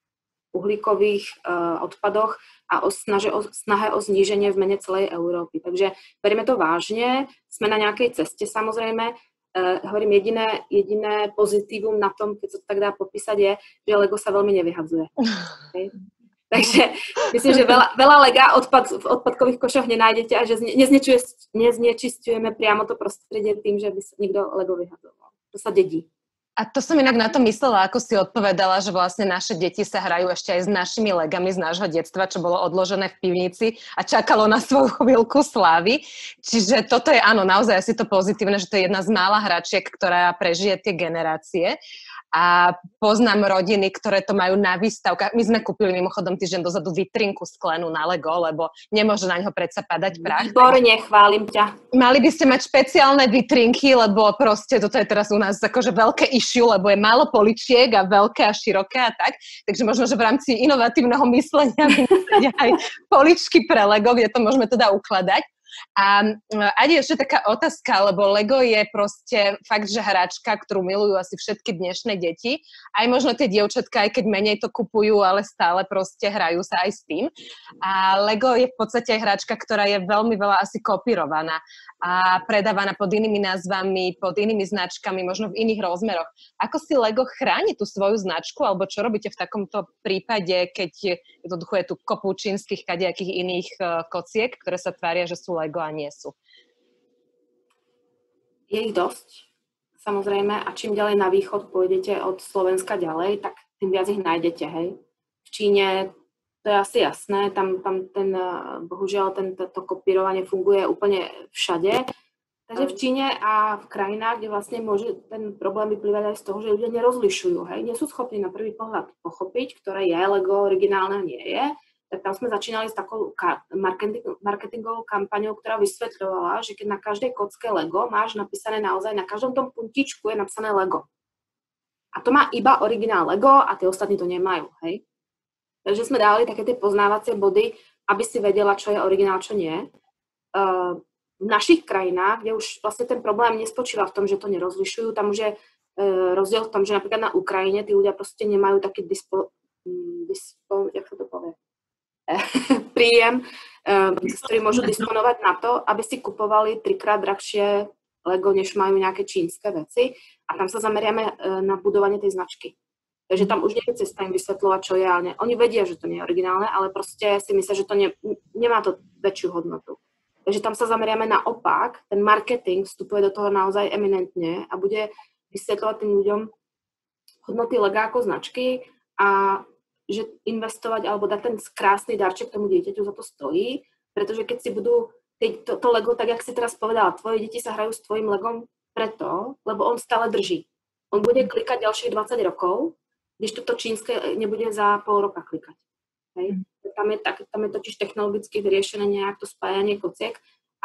uhlíkových uh, odpadoch a o snahe, o snahe o zníženie v mene celej Európy. Takže berieme to vážne, sme na nejakej ceste samozrejme. Uh, hovorím, jediné, jediné pozitívum na tom, keď sa to tak dá popísať, je, že Lego sa veľmi nevyhadzuje. Okay? Takže myslím, že veľa, veľa Lega odpad, v odpadkových košoch nenájdete a že neznečisťujeme priamo to prostredie tým, že by sa niekto Lego vyhadzoval. To sa dedí. A to som inak na to myslela, ako si odpovedala, že vlastne naše deti sa hrajú ešte aj s našimi legami z nášho detstva, čo bolo odložené v pivnici a čakalo na svoju chvíľku slávy. Čiže toto je áno, naozaj asi to pozitívne, že to je jedna z mála hračiek, ktorá prežije tie generácie. A poznám rodiny, ktoré to majú na výstavkách. My sme kúpili mimochodom týždeň dozadu vitrinku sklenú na Lego, lebo nemôže na ňo predsa padať prach. Výborne, chválim ťa. Mali by ste mať špeciálne vitrinky, lebo proste toto je teraz u nás akože veľké issue, lebo je málo poličiek a veľké a široké a tak. Takže možno, že v rámci inovatívneho myslenia vymyslieť aj poličky pre Lego, kde to môžeme teda ukladať. A Adi, ešte taká otázka, lebo Lego je proste fakt, že hračka, ktorú milujú asi všetky dnešné deti. Aj možno tie dievčatka, aj keď menej to kupujú, ale stále proste hrajú sa aj s tým. A Lego je v podstate aj hračka, ktorá je veľmi veľa asi kopírovaná a predávaná pod inými názvami, pod inými značkami, možno v iných rozmeroch. Ako si Lego chráni tú svoju značku, alebo čo robíte v takomto prípade, keď jednoducho je tu kopu čínskych kadejakých iných uh, kociek, ktoré sa tvária, že sú Lego a nie sú? Je ich dosť, samozrejme, a čím ďalej na východ pôjdete od Slovenska ďalej, tak tým viac ich nájdete, hej. V Číne to je asi jasné, tam, tam ten, bohužiaľ, tento to kopírovanie funguje úplne všade. Takže v Číne a v krajinách, kde vlastne môže ten problém vyplývať aj z toho, že ľudia nerozlišujú, hej, nie sú schopní na prvý pohľad pochopiť, ktoré je Lego, originálne nie je, tak tam sme začínali s takou marketing, marketingovou kampaňou, ktorá vysvetľovala, že keď na každej kocke Lego máš napísané naozaj, na každom tom puntičku je napísané Lego. A to má iba originál Lego a tie ostatní to nemajú, hej. Takže sme dali také tie poznávacie body, aby si vedela, čo je originál, čo nie. Uh, v našich krajinách, kde už vlastne ten problém nespočíva v tom, že to nerozlišujú, tam už je uh, rozdiel v tom, že napríklad na Ukrajine tí ľudia proste nemajú taký dispo, dispo jak sa to povie, príjem, uh, s ktorým môžu disponovať na to, aby si kupovali trikrát drahšie Lego, než majú nejaké čínske veci. A tam sa zameriame uh, na budovanie tej značky. Takže tam už nie je cesta im vysvetľovať, čo je, ale ne. Oni vedia, že to nie je originálne, ale proste si myslia, že to ne, nemá to väčšiu hodnotu. Takže tam sa zameriame naopak, ten marketing vstupuje do toho naozaj eminentne a bude vysvetľovať tým ľuďom hodnoty Lega ako značky a že investovať alebo dať ten krásny darček tomu dieťaťu za to stojí, pretože keď si budú, to, to Lego, tak jak si teraz povedala, tvoje deti sa hrajú s tvojim Legom preto, lebo on stále drží. On bude klikať ďalších dvadsať rokov, když toto čínske nebude za pol roka klikať. Hej. Tam, je tak, tam je totiž technologicky vyriešené nejak to spájanie kociek a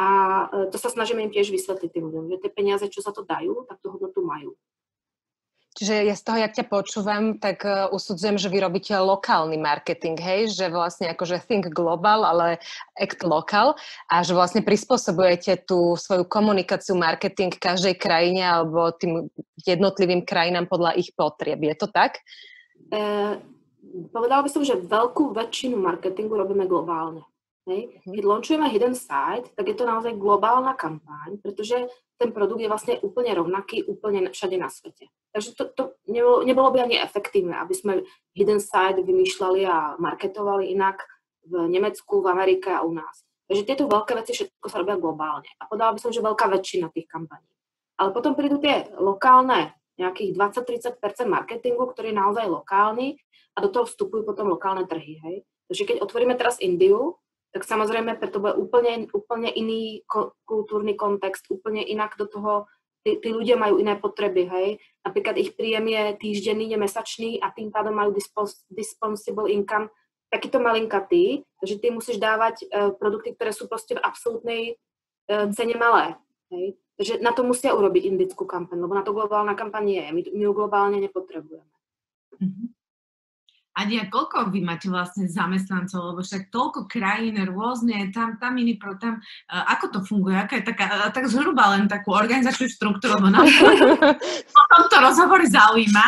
A to sa snažíme im tiež vysvetliť tým ľuďom, že tie peniaze, čo za to dajú, tak tú hodnotu majú. Čiže ja z toho, jak ťa počúvam, tak uh, usudzujem, že vy robíte lokálny marketing, hej? Že vlastne akože think global, ale act local a že vlastne prispôsobujete tú svoju komunikáciu, marketing každej krajine alebo tým jednotlivým krajinám podľa ich potrieb. Je to tak? Eh, povedala by som, že veľkú väčšinu marketingu robíme globálne. Hej. Keď launchujeme Hidden Side, tak je to naozaj globálna kampaň, pretože ten produkt je vlastne úplne rovnaký, úplne všade na svete. Takže to, to nebolo, nebolo by ani efektívne, aby sme Hidden Side vymýšľali a marketovali inak v Nemecku, v Amerike a u nás. Takže tieto veľké veci všetko sa robia globálne. A povedala by som, že veľká väčšina tých kampaní. Ale potom prídu tie lokálne, nejakých dvadsať až tridsať percent marketingu, ktorý je naozaj lokálny a do toho vstupujú potom lokálne trhy. Hej. Takže keď otvoríme teraz Indiu, tak samozrejme, preto bude úplne, úplne iný ko- kultúrny kontext, úplne inak do toho, tí, tí ľudia majú iné potreby, hej. Napríklad ich príjem je týždenný, je mesačný a tým pádom majú dispos- dispensable income takýto malinkatý, takže ty musíš dávať uh, produkty, ktoré sú proste v absolútnej uh, cene malé, hej. Takže na to musia urobiť indickú kampaň, lebo na to globálna kampaň nie je, my, my ju globálne nepotrebujeme. Mm-hmm. Adia, koľko vy máte vlastne zamestnancov, lebo však toľko krajín rôzne, tam, tam iný, tam, uh, ako to funguje, aká je taká, uh, tak zhruba len takú organizačnú štruktúru, lebo nás o tomto rozhovor zaujíma.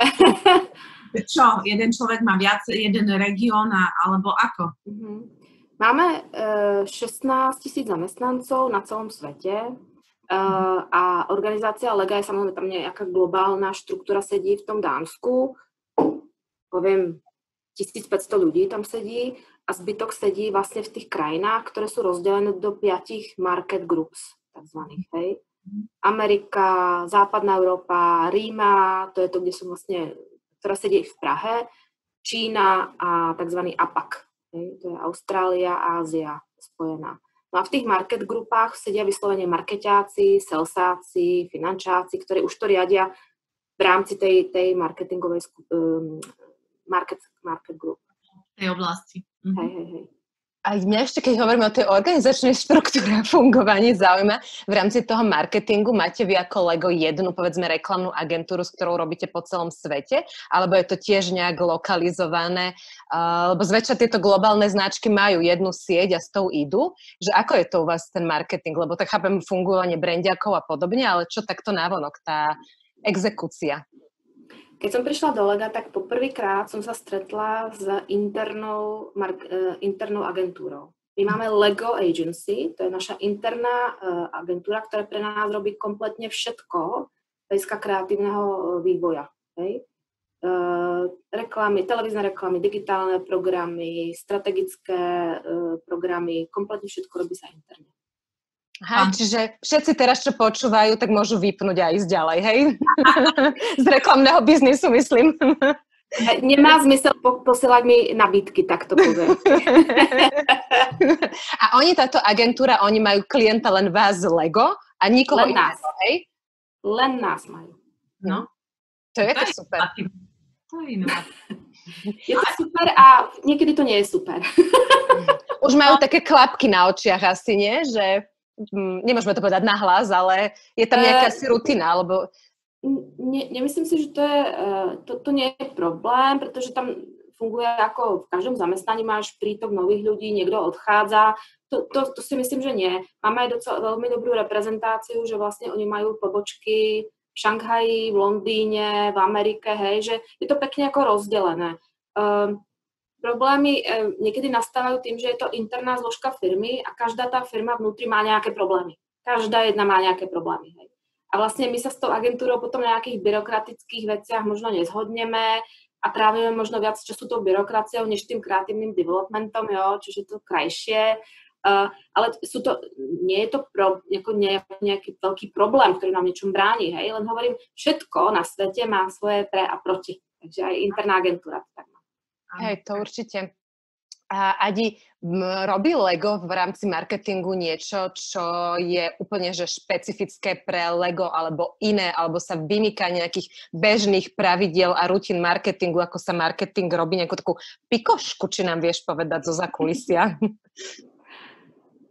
Čo, jeden človek má viac, jeden región, alebo ako? Mm-hmm. Máme uh, šestnásť tisíc zamestnancov na celom svete uh, a organizácia Lega je samozrejme tam nejaká globálna štruktúra, sedí v tom Dánsku. Poviem, tisícpäťsto ľudí tam sedí a zbytok sedí vlastne v tých krajinách, ktoré sú rozdelené do piatich market groups, takzvaných, hej. Amerika, Západná Európa, Ríma, to je to, kde sú vlastne, ktorá sedí v Prahe, Čína a takzvaný á pak, hej. To je Austrália, Ázia spojená. No a v tých market grupách sedia vyslovene markeťáci, salesáci, finančáci, ktorí už to riadia v rámci tej, tej marketingovej um, Market, market group. V tej oblasti. Mhm. Hej, hej, hej. A mňa ešte, keď hovoríme o tej organizačnej štruktúre a fungovaní, zaujíma, v rámci toho marketingu máte vy ako Lego jednu, povedzme, reklamnú agentúru, s ktorou robíte po celom svete, alebo je to tiež nejak lokalizované, uh, lebo zväčša tieto globálne značky majú jednu sieť a s tou idú, že ako je to u vás ten marketing, lebo tak chápem fungovanie brandiakov a podobne, ale čo takto návonok, tá exekúcia? Keď som prišla do Lega, tak poprvýkrát som sa stretla s internou, mark, uh, internou agentúrou. My máme Lego Agency, to je naša interná uh, agentúra, ktorá pre nás robí kompletne všetko hľadiska kreatívneho vývoja. Hej? Uh, reklamy, televízne reklamy, digitálne programy, strategické uh, programy, kompletne všetko robí sa interne. Aha, čiže všetci teraz, čo počúvajú, tak môžu vypnúť a ísť ďalej, hej? Z reklamného biznisu, myslím. Nemá zmysel po- posielať mi nabídky, tak to poviem. A oni, táto agentúra, oni majú klienta len vás z Lego a nikoho Len nás. iného, hej? Len nás majú. No. To je to super. To je inovatívne. Je to super a niekedy to nie je super. Už majú také klapky na očiach asi, nie? Že... Nemôžeme to povedať nahlas, ale je tam nejaká asi rutina, alebo... Ne, nemyslím si, že to, je, to, to nie je problém, pretože tam funguje ako v každom zamestnaní, máš prítok nových ľudí, niekto odchádza, to, to, to si myslím, že nie. Máme aj docela veľmi dobrú reprezentáciu, že vlastne oni majú pobočky v Šanghaji, v Londýne, v Amerike, hej, že je to pekne ako rozdelené. Um, Problémy e, niekedy nastávajú tým, že je to interná zložka firmy a každá tá firma vnútri má nejaké problémy. Každá jedna má nejaké problémy. Hej. A vlastne my sa s tou agentúrou potom na nejakých byrokratických veciach možno nezhodneme a trávime možno viac času tou byrokraciou, než tým kreatívnym developmentom, jo, čiže to krajšie. Uh, ale sú to, nie je to pro, ako nie, nejaký veľký problém, ktorý nám niečom bráni. Hej. Len hovorím, všetko na svete má svoje pre a proti. Takže aj interná agentúra to tak má. Hej, to určite. A Adi, robí Lego v rámci marketingu niečo, čo je úplne že špecifické pre Lego alebo iné, alebo sa vymýka nejakých bežných pravidiel a rutín marketingu, ako sa marketing robí, nejakú takú pikošku, či nám vieš povedať zo zákulisia?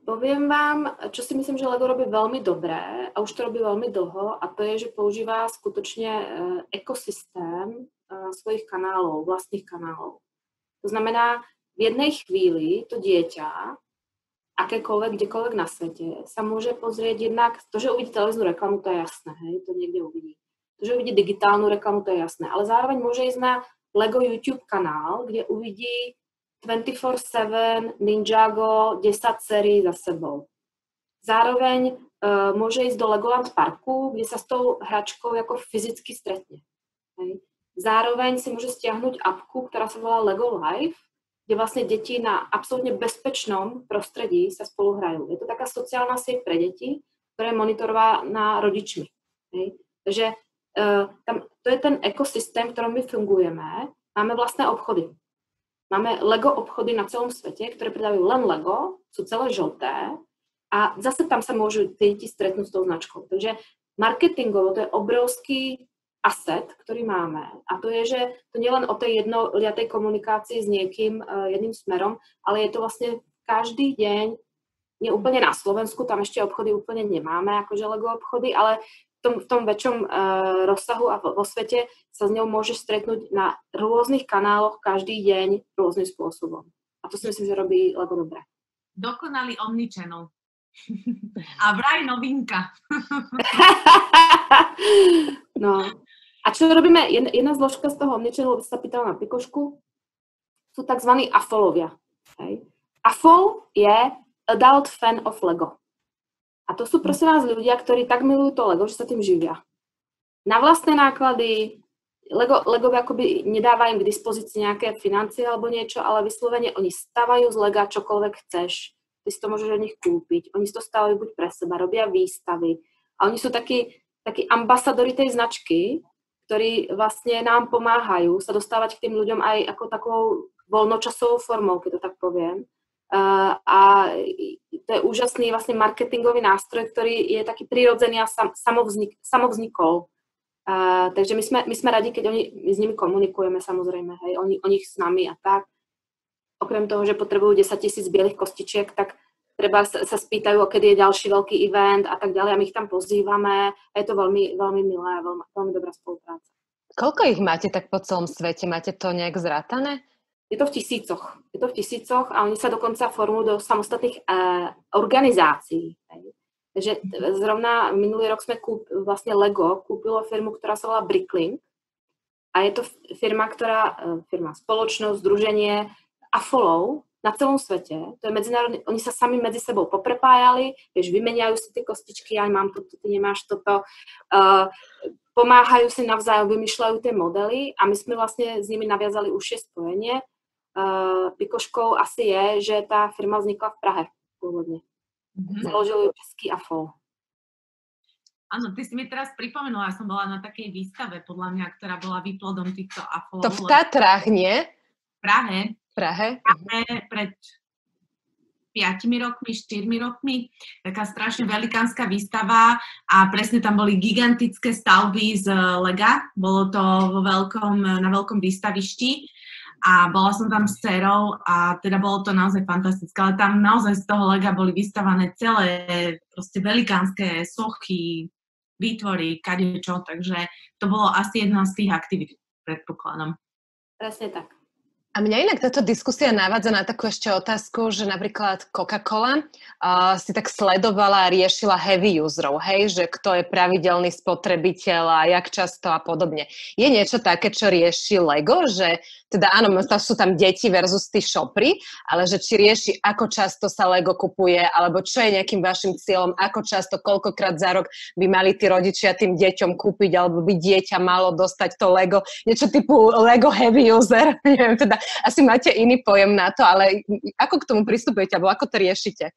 Poviem vám, čo si myslím, že Lego robí veľmi dobré a už to robí veľmi dlho a to je, že používa skutočne ekosystém svojich kanálov, vlastných kanálov. To znamená, v jednej chvíli to dieťa, akékoľvek, kdekoľvek na svete, sa môže pozrieť jednak, to, že uvidí televíznu reklamu, to je jasné, hej, to niekde uvidí. To, že uvidí digitálnu reklamu, to je jasné, ale zároveň môže ísť na Lego YouTube kanál, kde uvidí dvadsaťštyri sedem, Ninjago, desať sérií za sebou. Zároveň uh, môže ísť do Legoland parku, kde sa s tou hračkou ako fyzicky stretne. Hej. Zároveň si môže stiahnuť apku, ktorá sa volá Lego Live, kde vlastne deti na absolútne bezpečnom prostredí sa spolu hrajú. Je to taká sociálna sieť pre deti, ktorá je monitorovaná rodičmi. Hej. Takže uh, tam, to je ten ekosystém, v ktorom my fungujeme. Máme vlastné obchody. Máme Lego obchody na celom svete, ktoré predávajú len Lego, sú celé žlté a zase tam sa môžu tie deti stretnúť s tou značkou. Takže marketingovo to je obrovský asset, ktorý máme. A to je, že to nie len o tej jednoliatej komunikácii s niekým uh, jedným smerom, ale je to vlastne každý deň, nie úplne na Slovensku, tam ešte obchody úplne nemáme, akože Lego obchody, ale v tom, v tom väčšom uh, rozsahu a vo, vo svete sa s ňou môžeš stretnúť na rôznych kanáloch každý deň rôznym spôsobom. A to si myslím, že robí Lego dobre. Dokonalý omnichannel. A vraj novinka. No. A čo robíme? Jedna zložka z toho omnichannelu, sa pýtala na Pikošku, sú tzv. AFOLovia. Hej. AFOL je Adult Fan of Lego. A to sú prosím vás ľudia, ktorí tak milujú to Lego, že sa tým živia. Na vlastné náklady, Lego, Lego akoby nedáva im k dispozícii nejaké financie alebo niečo, ale vyslovene oni stavajú z Lega čokoľvek chceš. Ty si to môžeš od nich kúpiť. Oni si to stavajú buď pre seba, robia výstavy. A oni sú takí, takí ambasadori tej značky, ktorí vlastne nám pomáhajú sa dostávať k tým ľuďom aj ako takou voľnočasovou formou, keď to tak poviem. Uh, a to je úžasný vlastne marketingový nástroj, ktorý je taký prirodzený a sam, samovznik, samovznikol. Uh, takže my sme, my sme radi, keď oni, my s nimi komunikujeme samozrejme, hej, oni, oni s nami a tak. Okrem toho, že potrebujú desaťtisíc bielých kostičiek, tak treba sa, sa spýtajú, kedy je ďalší veľký event a tak ďalej a my ich tam pozývame a je to veľmi, veľmi milé a veľmi, veľmi dobrá spolupráca. Koľko ich máte tak po celom svete? Máte to nejak zrátané? Je to v tisícoch. Je to v tisícoch a oni sa dokonca formujú do samostatných uh, organizácií. Hej. Takže zrovna minulý rok sme kúp, vlastne Lego kúpilo firmu, ktorá sa volá Bricklink. A je to firma, ktorá, firma, spoločnosť, združenie AFOLov na celom svete. To je medzinárodný, oni sa sami medzi sebou poprepájali, vieš, vymeniajú si tie kostičky, ja mám toto, ty nemáš toto. Uh, pomáhajú si navzájom, vymýšľajú tie modely a my sme vlastne s nimi naviazali užšie spojenie. Uh, Pikoškou asi je, že tá firma vznikla v Prahe pôvodne. Mm-hmm. Založil ju český AFOL. Áno, ty si mi teraz pripomenula, ja som bola na takej výstave, podľa mňa, ktorá bola výplodom týchto AFOLov. To v Tatrách, nie? V Prahe. Prahe? Prahe pred piatimi rokmi, štyrmi rokmi. Taká strašne velikánska výstava a presne tam boli gigantické stavby z Lega. Bolo to vo veľkom, na veľkom výstavišti. A bola som tam s dcerou a teda bolo to naozaj fantastické, ale tam naozaj z toho Lega boli vystavané celé proste velikánske sochy, výtvory, kadečo, takže to bolo asi jedna z tých aktivít, predpokladám. Presne tak. A mňa inak táto diskusia navádza na takú ešte otázku, že napríklad Coca-Cola uh, si tak sledovala a riešila heavy userov, hej, že kto je pravidelný spotrebiteľ a jak často a podobne. Je niečo také, čo rieši Lego, že teda áno, sú tam deti versus tí šopry, ale že či rieši, ako často sa Lego kupuje, alebo čo je nejakým vašim cieľom, ako často, koľkokrát za rok by mali tí rodičia tým deťom kúpiť, alebo by dieťa malo dostať to Lego, niečo typu Lego heavy user, neviem teda, asi máte iný pojem na to, ale ako k tomu pristupujete, alebo ako to riešite?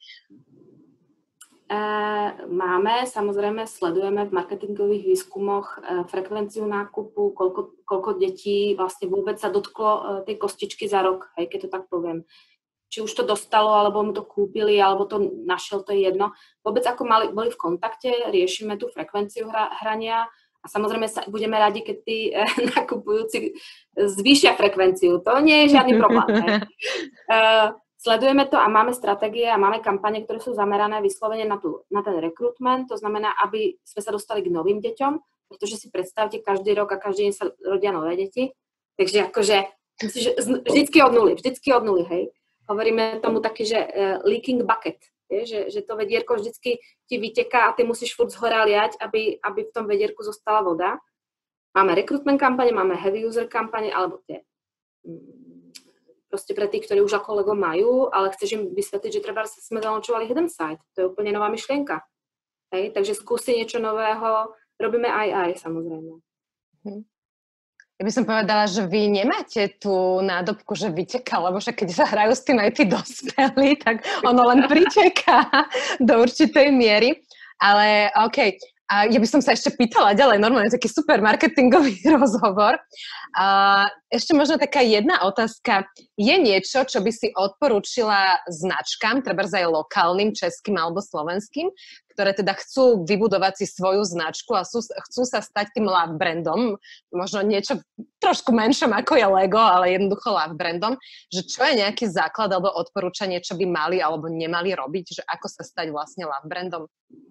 E, máme, samozrejme, sledujeme v marketingových výskumoch e, frekvenciu nákupu, koľko, koľko detí vlastne vôbec sa dotklo e, tej kostičky za rok, hej, keď to tak poviem. Či už to dostalo, alebo mu to kúpili, alebo to našiel, to je jedno. Vôbec ako mali, boli v kontakte, riešime tú frekvenciu hra, hrania. A samozrejme sa, budeme radi, keď tí e, nakupujúci zvýšia frekvenciu. To nie je žiadny problém. E, Sledujeme to a máme stratégie a máme kampane, ktoré sú zamerané vyslovene na, tu, na ten rekrutment, to znamená, aby sme sa dostali k novým deťom, pretože si predstavte, každý rok a každý deň sa rodia nové deti, takže akože musíš, vždycky od nuly, vždycky od nuly, hej. Hovoríme tomu taký, že uh, leaking bucket, je, že, že to vedierko vždycky ti vyteká a ty musíš furt zhora liať, aby, aby v tom vedierku zostala voda. Máme rekrutment kampane, máme heavy user kampane, alebo tie proste pre tých, ktorí už ako Lego majú, ale chceš im vysvetliť, že treba sme zalaunčovali hidden site. To je úplne nová myšlienka. Hej? Takže skúsi niečo nového, robíme aj aj, samozrejme. Hm. Ja by som povedala, že vy nemáte tú nádobku, že vyteká, lebo však keď sa hrajú s tým aj tí dospelí, tak ono len priteká do určitej miery. Ale okej, okay. A ja by som sa ešte pýtala ďalej, normálne taký super marketingový rozhovor. A ešte možno taká jedna otázka. Je niečo, čo by si odporúčila značkám, treba aj lokálnym, českým alebo slovenským, ktoré teda chcú vybudovať si svoju značku a sú, chcú sa stať tým love brandom, možno niečo trošku menšom ako je Lego, ale jednoducho love brandom, že čo je nejaký základ alebo odporúčanie, čo by mali alebo nemali robiť, že ako sa stať vlastne love brandom?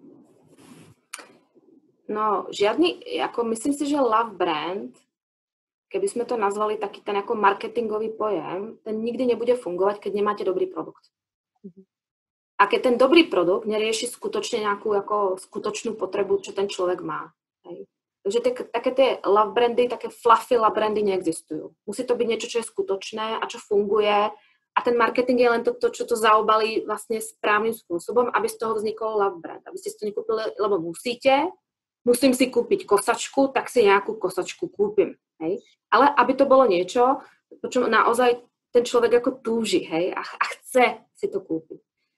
No, žiadny, ako myslím si, že love brand, keby sme to nazvali taký ten ako marketingový pojem, ten nikdy nebude fungovať, keď nemáte dobrý produkt. Mm-hmm. A keď ten dobrý produkt nerieši skutočne nejakú ako skutočnú potrebu, čo ten človek má. Hej. Takže tie, také tie love brandy, také fluffy love brandy neexistujú. Musí to byť niečo, čo je skutočné a čo funguje. A ten marketing je len to, to čo to zaobalí vlastne správnym spôsobom, aby z toho vznikol love brand. Aby ste si to nekúpili, lebo musíte, musím si kúpiť kosačku, tak si nejakú kosačku kúpim. Hej. Ale aby to bolo niečo, po čom naozaj ten človek ako túži, hej, a, a chce si to kúpiť.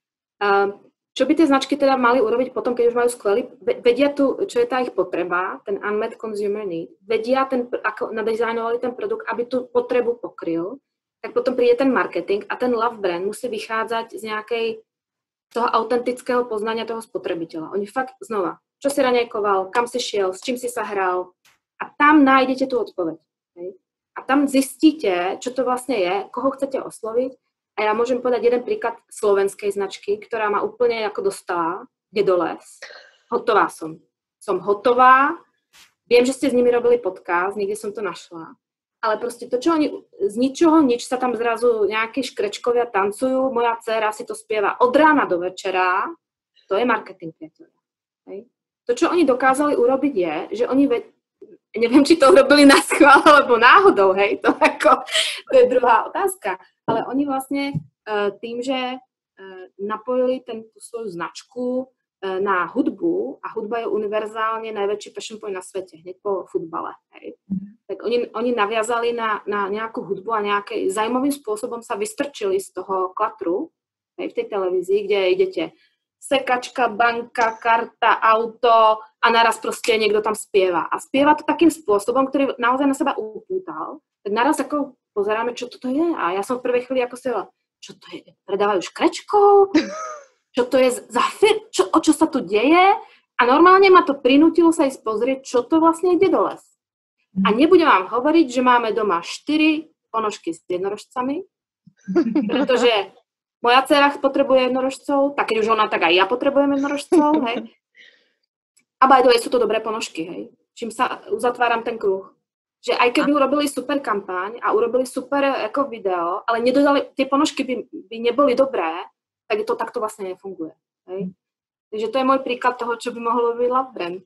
Uh, čo by tie značky teda mali urobiť potom, keď už majú skvelý, vedia tu, čo je tá ich potreba, ten unmet consumer need, vedia, ten, ako nadizajnovali ten produkt, aby tú potrebu pokryl, tak potom príde ten marketing a ten love brand musí vychádzať z nejakej toho autentického poznania toho spotrebiteľa. Oni fakt znova, čo si raňajkoval, kam si šiel, s čím si sa hral a tam nájdete tú odpoveď. Hej? A tam zistíte, čo to vlastne je, koho chcete osloviť. A ja môžem povedať jeden príklad slovenskej značky, ktorá ma úplne ako dostala, Dedoles. Hotová som. Som hotová. Viem, že ste s nimi robili podcast, niekde som to našla. Ale proste to, čo oni, z ničoho nič sa tam zrazu nejakí škrečkovia tancujú, moja dcéra si to spieva od rána do večera, to je marketing, priateľa. Hej? To, čo oni dokázali urobiť je, že oni, ve- neviem, či to urobili na schvál, alebo náhodou, hej, to, ako, to je druhá otázka, ale oni vlastne uh, tým, že uh, napojili ten, tú svoju značku uh, na hudbu, a hudba je univerzálne najväčší passion point na svete, hneď po futbale, hej, tak oni, oni naviazali na, na nejakú hudbu a nejaký zaujímavým spôsobom sa vystrčili z toho klatru, hej, v tej televízii, kde idete sekačka, banka, karta, auto a naraz proste niekto tam spieva. A spieva to takým spôsobom, ktorý naozaj na seba upútal. Tak naraz ako pozeráme, čo toto je. A ja som v prvej chvíli ako si hovorila, čo to je? Predávajú škrečkov? Čo to je za fir- čo, o čo sa tu deje? A normálne ma to prinútilo sa ísť pozrieť, čo to vlastne je Dedoles. A nebudem vám hovoriť, že máme doma štyri ponožky s jednorožcami, pretože moja dcera potrebuje jednorožcov, tak keď už ona, tak aj ja potrebujem jednorožcov, hej. A by the way, sú to dobré ponožky, hej. Čím sa uzatváram ten kruh. Že aj keby urobili super kampaň a urobili super ako video, ale nedodali, tie ponožky by, by neboli dobré, tak to takto vlastne nefunguje, hej. Takže to je môj príklad toho, čo by mohlo byť love brand.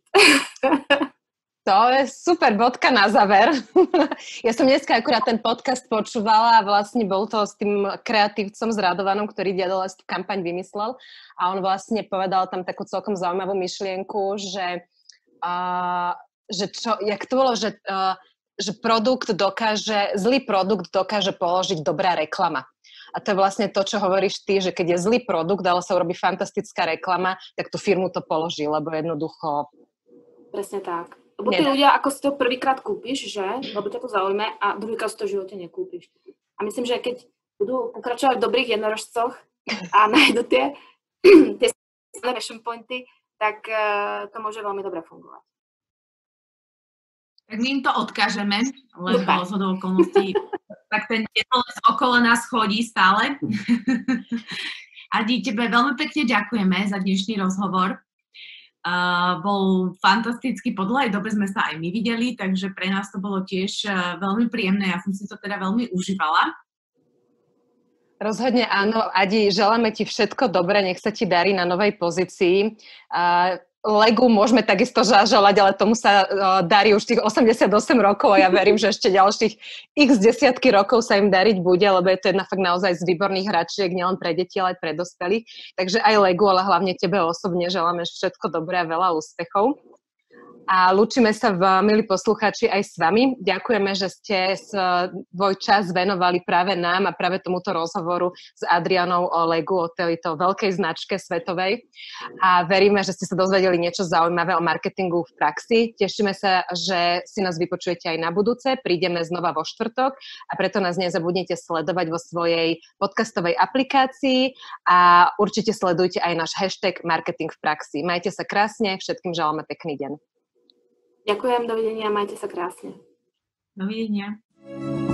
To je super bodka na záver. Ja som dneska akurát ten podcast počúvala a vlastne bol to s tým kreatívcom z Radovanom, ktorý Dedoles tú kampaň vymyslel a on vlastne povedal tam takú celkom zaujímavú myšlienku, že, uh, že čo, jak to bolo, že, uh, že produkt dokáže, zlý produkt dokáže položiť dobrá reklama. A to je vlastne to, čo hovoríš ty, že keď je zlý produkt, ale sa urobí fantastická reklama, tak tú firmu to položí, lebo jednoducho... Presne tak. Lebo tí ľudia, ako si to prvýkrát kúpiš, že? Lebo ťa to zaujme a druhýkrát si to v živote nekúpiš. A myslím, že keď budú pokračovať v dobrých jednorožcoch a nájdu tie, tie fashion pointy, tak uh, to môže veľmi dobre fungovať. Tak my im to odkážeme, lebo zhodou okolností tak ten tetoles okolo nás chodí stále. Adi, tebe veľmi pekne ďakujeme za dnešný rozhovor. Uh, bol fantastický, po dlhej dobe sme sa aj my videli, takže pre nás to bolo tiež uh, veľmi príjemné. Ja som si to teda veľmi užívala. Rozhodne áno, Adi, želáme ti všetko dobré, nech sa ti darí na novej pozícii. Uh, Legu môžeme takisto želať, ale tomu sa uh, darí už tých osemdesiatosem rokov a ja verím, že ešte ďalších x desiatky rokov sa im dariť bude, lebo je to jedna fakt naozaj z výborných hračiek, nielen pre deti, ale aj pre dospelých. Takže aj Legu, ale hlavne tebe osobne želáme všetko dobré a veľa úspechov. A lúčime sa, v, milí poslucháči, aj s vami. Ďakujeme, že ste svoj čas venovali práve nám a práve tomuto rozhovoru s Adrianou o Legu, o tejto veľkej značke svetovej. A veríme, že ste sa dozvedeli niečo zaujímavé o marketingu v praxi. Tešíme sa, že si nás vypočujete aj na budúce. Prídeme znova vo štvrtok a preto nás nezabudnite sledovať vo svojej podcastovej aplikácii a určite sledujte aj náš hashtag Marketing v praxi. Majte sa krásne, všetkým želáme pekný deň. Ďakujem, dovidenia, majte sa krásne. Dovidenia.